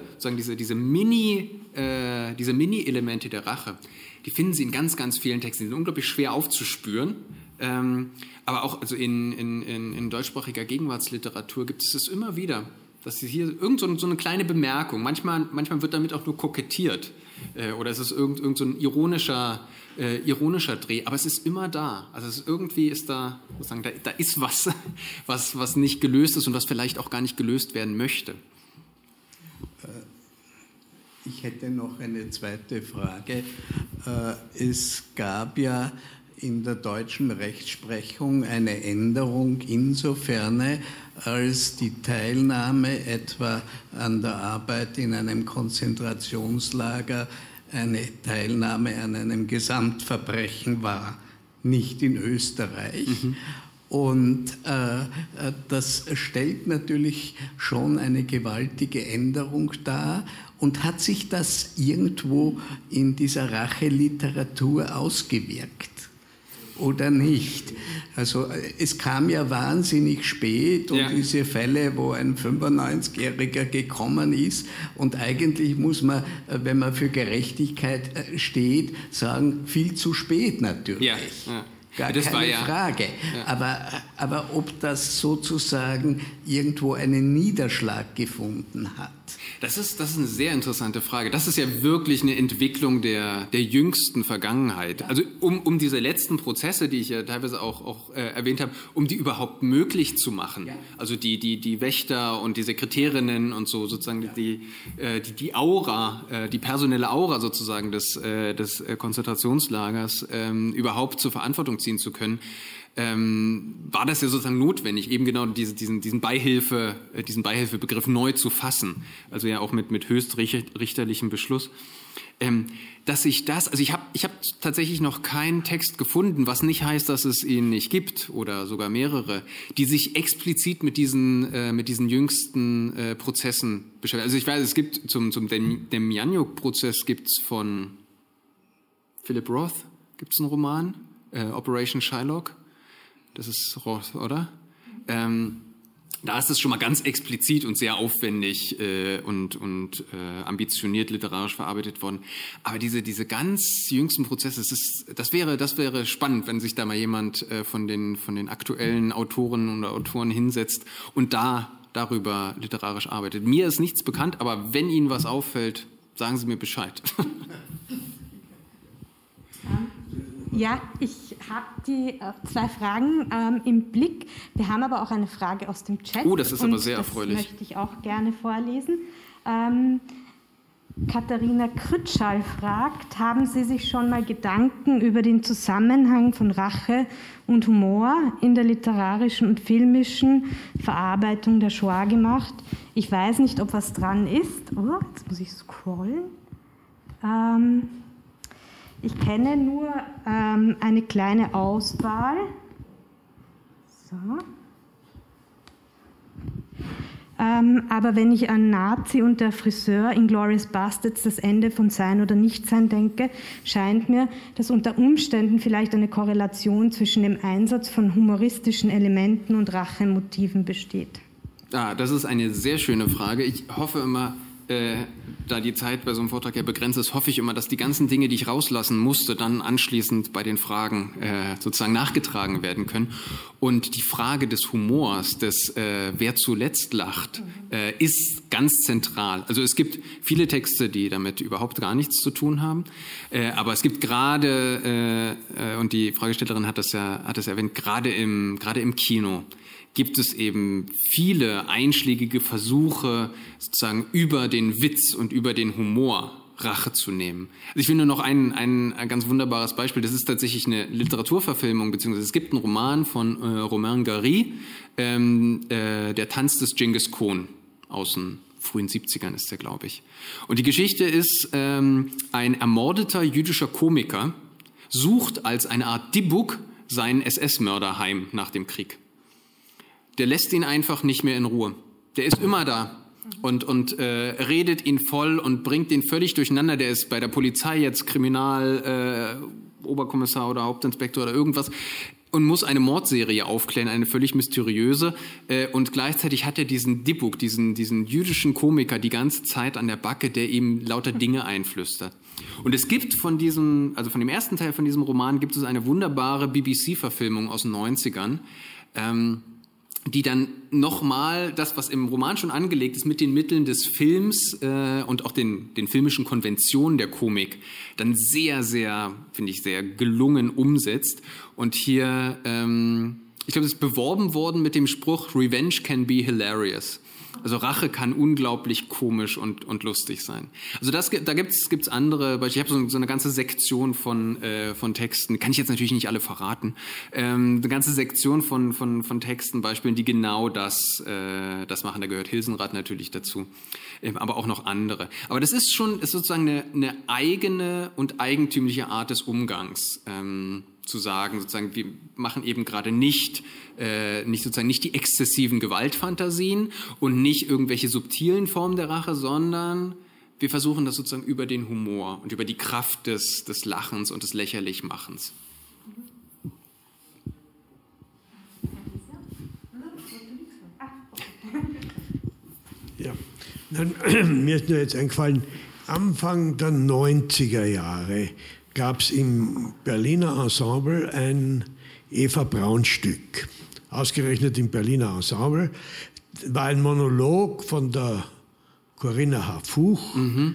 Mini-Elemente der Rache, die finden Sie in ganz, ganz vielen Texten. Die sind unglaublich schwer aufzuspüren. Aber auch also in deutschsprachiger Gegenwartsliteratur gibt es das immer wieder. Dass Sie hier so eine kleine Bemerkung, manchmal wird damit auch nur kokettiert. Oder es ist irgend so ein ironischer Dreh, aber es ist immer da. Also irgendwie ist da, sozusagen, da ist was nicht gelöst ist und was vielleicht auch gar nicht gelöst werden möchte. Ich hätte noch eine zweite Frage. Es gab ja in der deutschen Rechtsprechung eine Änderung insofern, als die Teilnahme etwa an der Arbeit in einem Konzentrationslager eine Teilnahme an einem Gesamtverbrechen war, nicht in Österreich. Und das stellt natürlich schon eine gewaltige Änderung dar. Und hat sich das irgendwo in dieser Racheliteratur ausgewirkt oder nicht? Also es kam ja wahnsinnig spät und diese Fälle, wo ein 95-Jähriger gekommen ist und eigentlich muss man, wenn man für Gerechtigkeit steht, sagen, viel zu spät natürlich. Ja. Gar das keine Frage. Ja. Aber ob das sozusagen irgendwo einen Niederschlag gefunden hat? Das ist eine sehr interessante Frage. Das ist ja wirklich eine Entwicklung der jüngsten Vergangenheit. Also um diese letzten Prozesse, die ich ja teilweise auch erwähnt habe, um die überhaupt möglich zu machen. Ja. Also die Wächter und die Sekretärinnen und so sozusagen die Aura, die personelle Aura sozusagen des Konzentrationslagers überhaupt zur Verantwortung ziehen zu können. War das ja sozusagen notwendig, eben genau diesen Beihilfebegriff neu zu fassen, also ja auch mit höchstrichterlichem Beschluss. Dass sich das, also ich hab tatsächlich noch keinen Text gefunden, was nicht heißt, dass es ihn nicht gibt oder sogar mehrere, die sich explizit mit diesen jüngsten Prozessen beschäftigen. Also ich weiß, es gibt zum Demjanjuk-Prozess gibt's von Philip Roth gibt's einen Roman, Operation Shylock. Das ist Roth, oder? Da ist es schon mal ganz explizit und sehr aufwendig und ambitioniert literarisch verarbeitet worden. Aber diese ganz jüngsten Prozesse, das wäre spannend, wenn sich da mal jemand von den aktuellen Autoren oder Autoren hinsetzt und darüber literarisch arbeitet. Mir ist nichts bekannt, aber wenn Ihnen was auffällt, sagen Sie mir Bescheid. Ja, ich habe die 2 Fragen im Blick. Wir haben aber auch eine Frage aus dem Chat. Oh, das ist aber sehr erfreulich. Das möchte ich auch gerne vorlesen. Katharina Krütschall fragt, haben Sie sich schon mal Gedanken über den Zusammenhang von Rache und Humor in der literarischen und filmischen Verarbeitung der Shoah gemacht? Ich weiß nicht, ob was dran ist. Oh, jetzt muss ich scrollen. Ich kenne nur eine kleine Auswahl. So. Aber wenn ich an Nazi und der Friseur in Inglourious Basterds, das Ende von Sein oder Nichtsein denke, scheint mir, dass unter Umständen vielleicht eine Korrelation zwischen dem Einsatz von humoristischen Elementen und Rachemotiven besteht. Das ist eine sehr schöne Frage. Ich hoffe immer, da die Zeit bei so einem Vortrag ja begrenzt ist, hoffe ich immer, dass die ganzen Dinge, die ich rauslassen musste, dann anschließend bei den Fragen sozusagen nachgetragen werden können. Und die Frage des Humors, des wer zuletzt lacht, ist ganz zentral. Also es gibt viele Texte, die damit überhaupt gar nichts zu tun haben, aber es gibt gerade, und die Fragestellerin hat das erwähnt, gerade im Kino, gibt es eben viele einschlägige Versuche, sozusagen über den Witz und über den Humor Rache zu nehmen. Also ich finde nur noch ein ganz wunderbares Beispiel. Das ist tatsächlich eine Literaturverfilmung, beziehungsweise es gibt einen Roman von Romain Gary, Der Tanz des Genghis Khan, aus den frühen 70ern ist der, glaube ich. Und die Geschichte ist, ein ermordeter jüdischer Komiker sucht als eine Art Dibbuk seinen SS-Mörder heim nach dem Krieg. Der lässt ihn einfach nicht mehr in Ruhe. Der ist immer da und redet ihn voll und bringt ihn völlig durcheinander. Der ist bei der Polizei jetzt Oberkommissar oder Hauptinspektor oder irgendwas und muss eine Mordserie aufklären, eine völlig mysteriöse. Und gleichzeitig hat er diesen Dibbuk, diesen jüdischen Komiker die ganze Zeit an der Backe, der ihm lauter Dinge einflüstert. Und es gibt von dem ersten Teil von diesem Roman gibt es eine wunderbare BBC-Verfilmung aus den 90ern, die dann nochmal das, was im Roman schon angelegt ist, mit den Mitteln des Films und auch den filmischen Konventionen der Komik dann sehr, sehr, finde ich, sehr gelungen umsetzt. Und hier, ich glaube, es ist beworben worden mit dem Spruch, Revenge can be hilarious. Also Rache kann unglaublich komisch und lustig sein. Also da gibt's andere Beispiele. Ich habe so eine ganze Sektion von Texten, kann ich jetzt natürlich nicht alle verraten, eine ganze Sektion von Texten, Beispielen, die genau das machen. Da gehört Hilsenrath natürlich dazu, aber auch noch andere. Aber das ist sozusagen eine eigene und eigentümliche Art des Umgangs. Zu sagen, sozusagen, wir machen eben gerade nicht die exzessiven Gewaltfantasien und nicht irgendwelche subtilen Formen der Rache, sondern wir versuchen das sozusagen über den Humor und über die Kraft des Lachens und des Lächerlichmachens. Ja, mir ist nur jetzt eingefallen, Anfang der 90er Jahre gab es im Berliner Ensemble ein Eva-Braun-Stück. Ausgerechnet im Berliner Ensemble war ein Monolog von der Corinna Harfuch,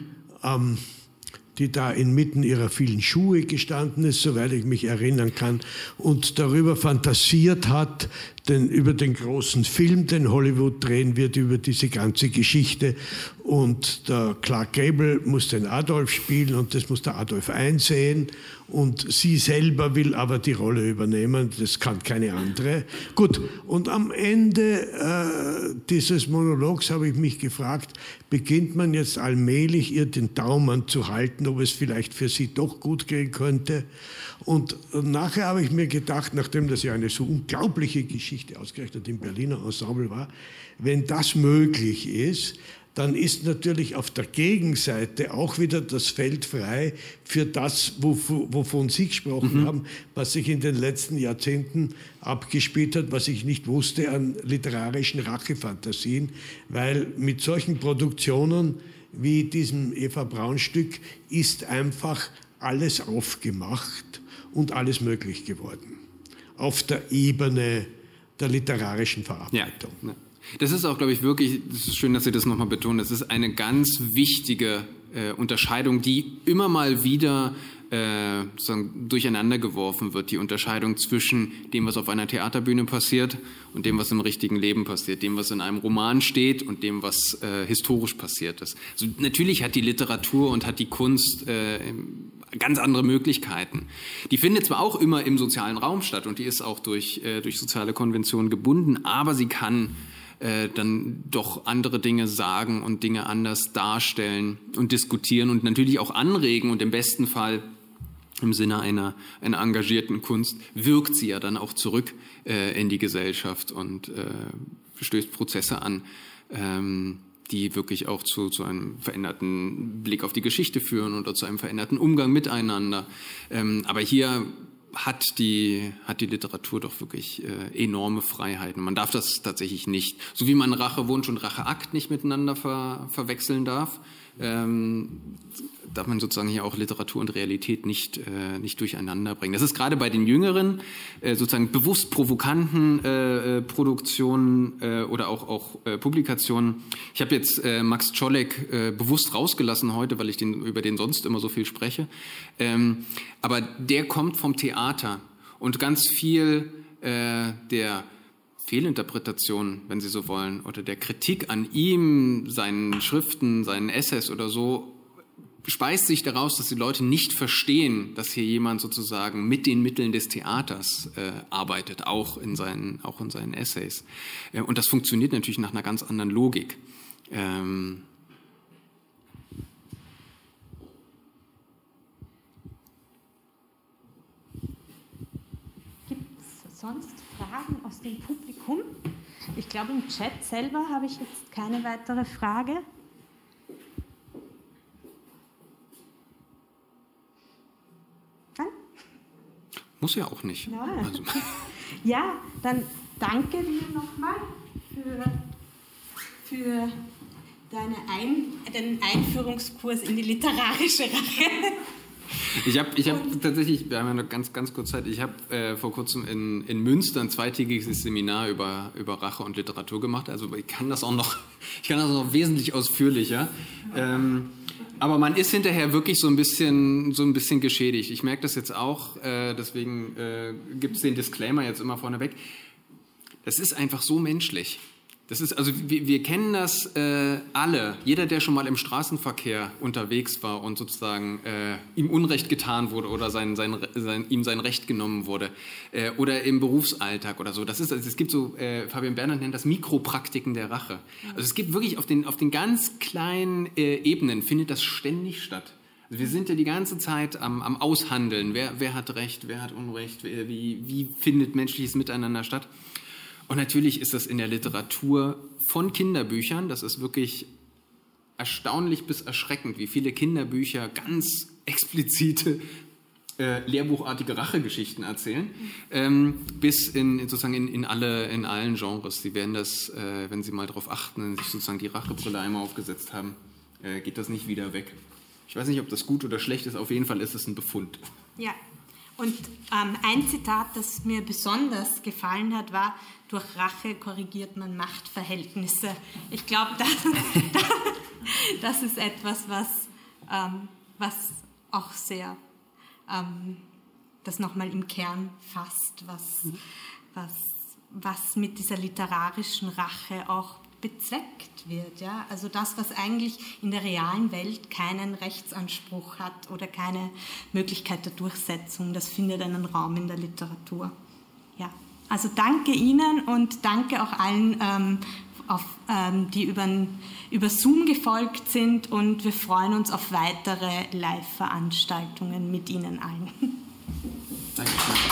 die da inmitten ihrer vielen Schuhe gestanden ist, soweit ich mich erinnern kann, und darüber fantasiert hat, über den großen Film, den Hollywood drehen wird, über diese ganze Geschichte. Und der Clark Gable muss den Adolf spielen und das muss der Adolf einsehen. Und sie selber will aber die Rolle übernehmen, das kann keine andere. Gut, und am Ende dieses Monologs habe ich mich gefragt, beginnt man jetzt allmählich ihr den Daumen zu halten, ob es vielleicht für sie doch gut gehen könnte. Und nachher habe ich mir gedacht, nachdem das ja eine so unglaubliche Geschichte ausgerechnet im Berliner Ensemble war, wenn das möglich ist, dann ist natürlich auf der Gegenseite auch wieder das Feld frei für das, wovon Sie gesprochen haben, was sich in den letzten Jahrzehnten abgespielt hat, was ich nicht wusste an literarischen Rachefantasien, weil mit solchen Produktionen wie diesem Eva-Braun-Stück ist einfach alles aufgemacht und alles möglich geworden. Auf der Ebene der literarischen Verarbeitung. Ja. Das ist auch, glaube ich, wirklich, es ist schön, dass Sie das nochmal betonen, das ist eine ganz wichtige Unterscheidung, die immer mal wieder sozusagen durcheinander geworfen wird, die Unterscheidung zwischen dem, was auf einer Theaterbühne passiert und dem, was im richtigen Leben passiert, dem, was in einem Roman steht und dem, was historisch passiert ist. Also natürlich hat die Literatur und hat die Kunst ganz andere Möglichkeiten. Die findet zwar auch immer im sozialen Raum statt und die ist auch durch soziale Konventionen gebunden, aber sie kann dann doch andere Dinge sagen und Dinge anders darstellen und diskutieren und natürlich auch anregen und im besten Fall im Sinne einer engagierten Kunst wirkt sie ja dann auch zurück in die Gesellschaft und stößt Prozesse an, die wirklich auch zu einem veränderten Blick auf die Geschichte führen oder zu einem veränderten Umgang miteinander. Aber hier hat die Literatur doch wirklich enorme Freiheiten. Man darf das tatsächlich nicht, so wie man Rachewunsch und Racheakt nicht miteinander verwechseln darf, darf man sozusagen hier auch Literatur und Realität nicht durcheinander bringen. Das ist gerade bei den jüngeren, sozusagen bewusst provokanten Produktionen oder auch Publikationen. Ich habe jetzt Max Czolek bewusst rausgelassen heute, weil ich über den sonst immer so viel spreche. Aber der kommt vom Theater und ganz viel der Fehlinterpretation, wenn Sie so wollen, oder der Kritik an ihm, seinen Schriften, seinen Essays oder so, speist sich daraus, dass die Leute nicht verstehen, dass hier jemand sozusagen mit den Mitteln des Theaters arbeitet, auch in seinen Essays. Und das funktioniert natürlich nach einer ganz anderen Logik. Gibt es sonst Fragen aus dem Publikum? Ich glaube, im Chat selber habe ich jetzt keine weitere Frage. Dann? Muss ja auch nicht. Ja, also. Ja, dann danke dir nochmal für deinen Einführungskurs in die literarische Rache. Ich habe tatsächlich, wir haben ja noch ganz kurz Zeit, ich habe vor kurzem in Münster ein zweitägiges Seminar über Rache und Literatur gemacht. Also ich kann das auch noch wesentlich ausführlicher. Aber man ist hinterher wirklich so ein bisschen geschädigt. Ich merke das jetzt auch, deswegen gibt es den Disclaimer jetzt immer vorneweg. Das ist einfach so menschlich. Das ist, also wir kennen das alle. Jeder, der schon mal im Straßenverkehr unterwegs war und sozusagen ihm Unrecht getan wurde oder ihm sein Recht genommen wurde oder im Berufsalltag oder so. Also es gibt so, Fabian Bernhard nennt das Mikropraktiken der Rache. Also es gibt wirklich auf den ganz kleinen Ebenen findet das ständig statt. Also wir sind ja die ganze Zeit am Aushandeln. Wer hat Recht, wer hat Unrecht, wie findet menschliches Miteinander statt? Und natürlich ist das in der Literatur von Kinderbüchern, das ist wirklich erstaunlich bis erschreckend, wie viele Kinderbücher ganz explizite, lehrbuchartige Rachegeschichten erzählen, bis in allen Genres. Sie werden das, wenn Sie mal darauf achten, sich sozusagen die Rachebrille einmal aufgesetzt haben, geht das nicht wieder weg. Ich weiß nicht, ob das gut oder schlecht ist, auf jeden Fall ist es ein Befund. Ja, und ein Zitat, das mir besonders gefallen hat, war: Durch Rache korrigiert man Machtverhältnisse. Ich glaube, das ist etwas, was auch sehr das nochmal im Kern fasst, was mit dieser literarischen Rache auch bezweckt wird. Ja? Also das, was eigentlich in der realen Welt keinen Rechtsanspruch hat oder keine Möglichkeit der Durchsetzung, das findet einen Raum in der Literatur. Ja. Also danke Ihnen und danke auch allen, die über Zoom gefolgt sind, und wir freuen uns auf weitere Live-Veranstaltungen mit Ihnen allen. Danke.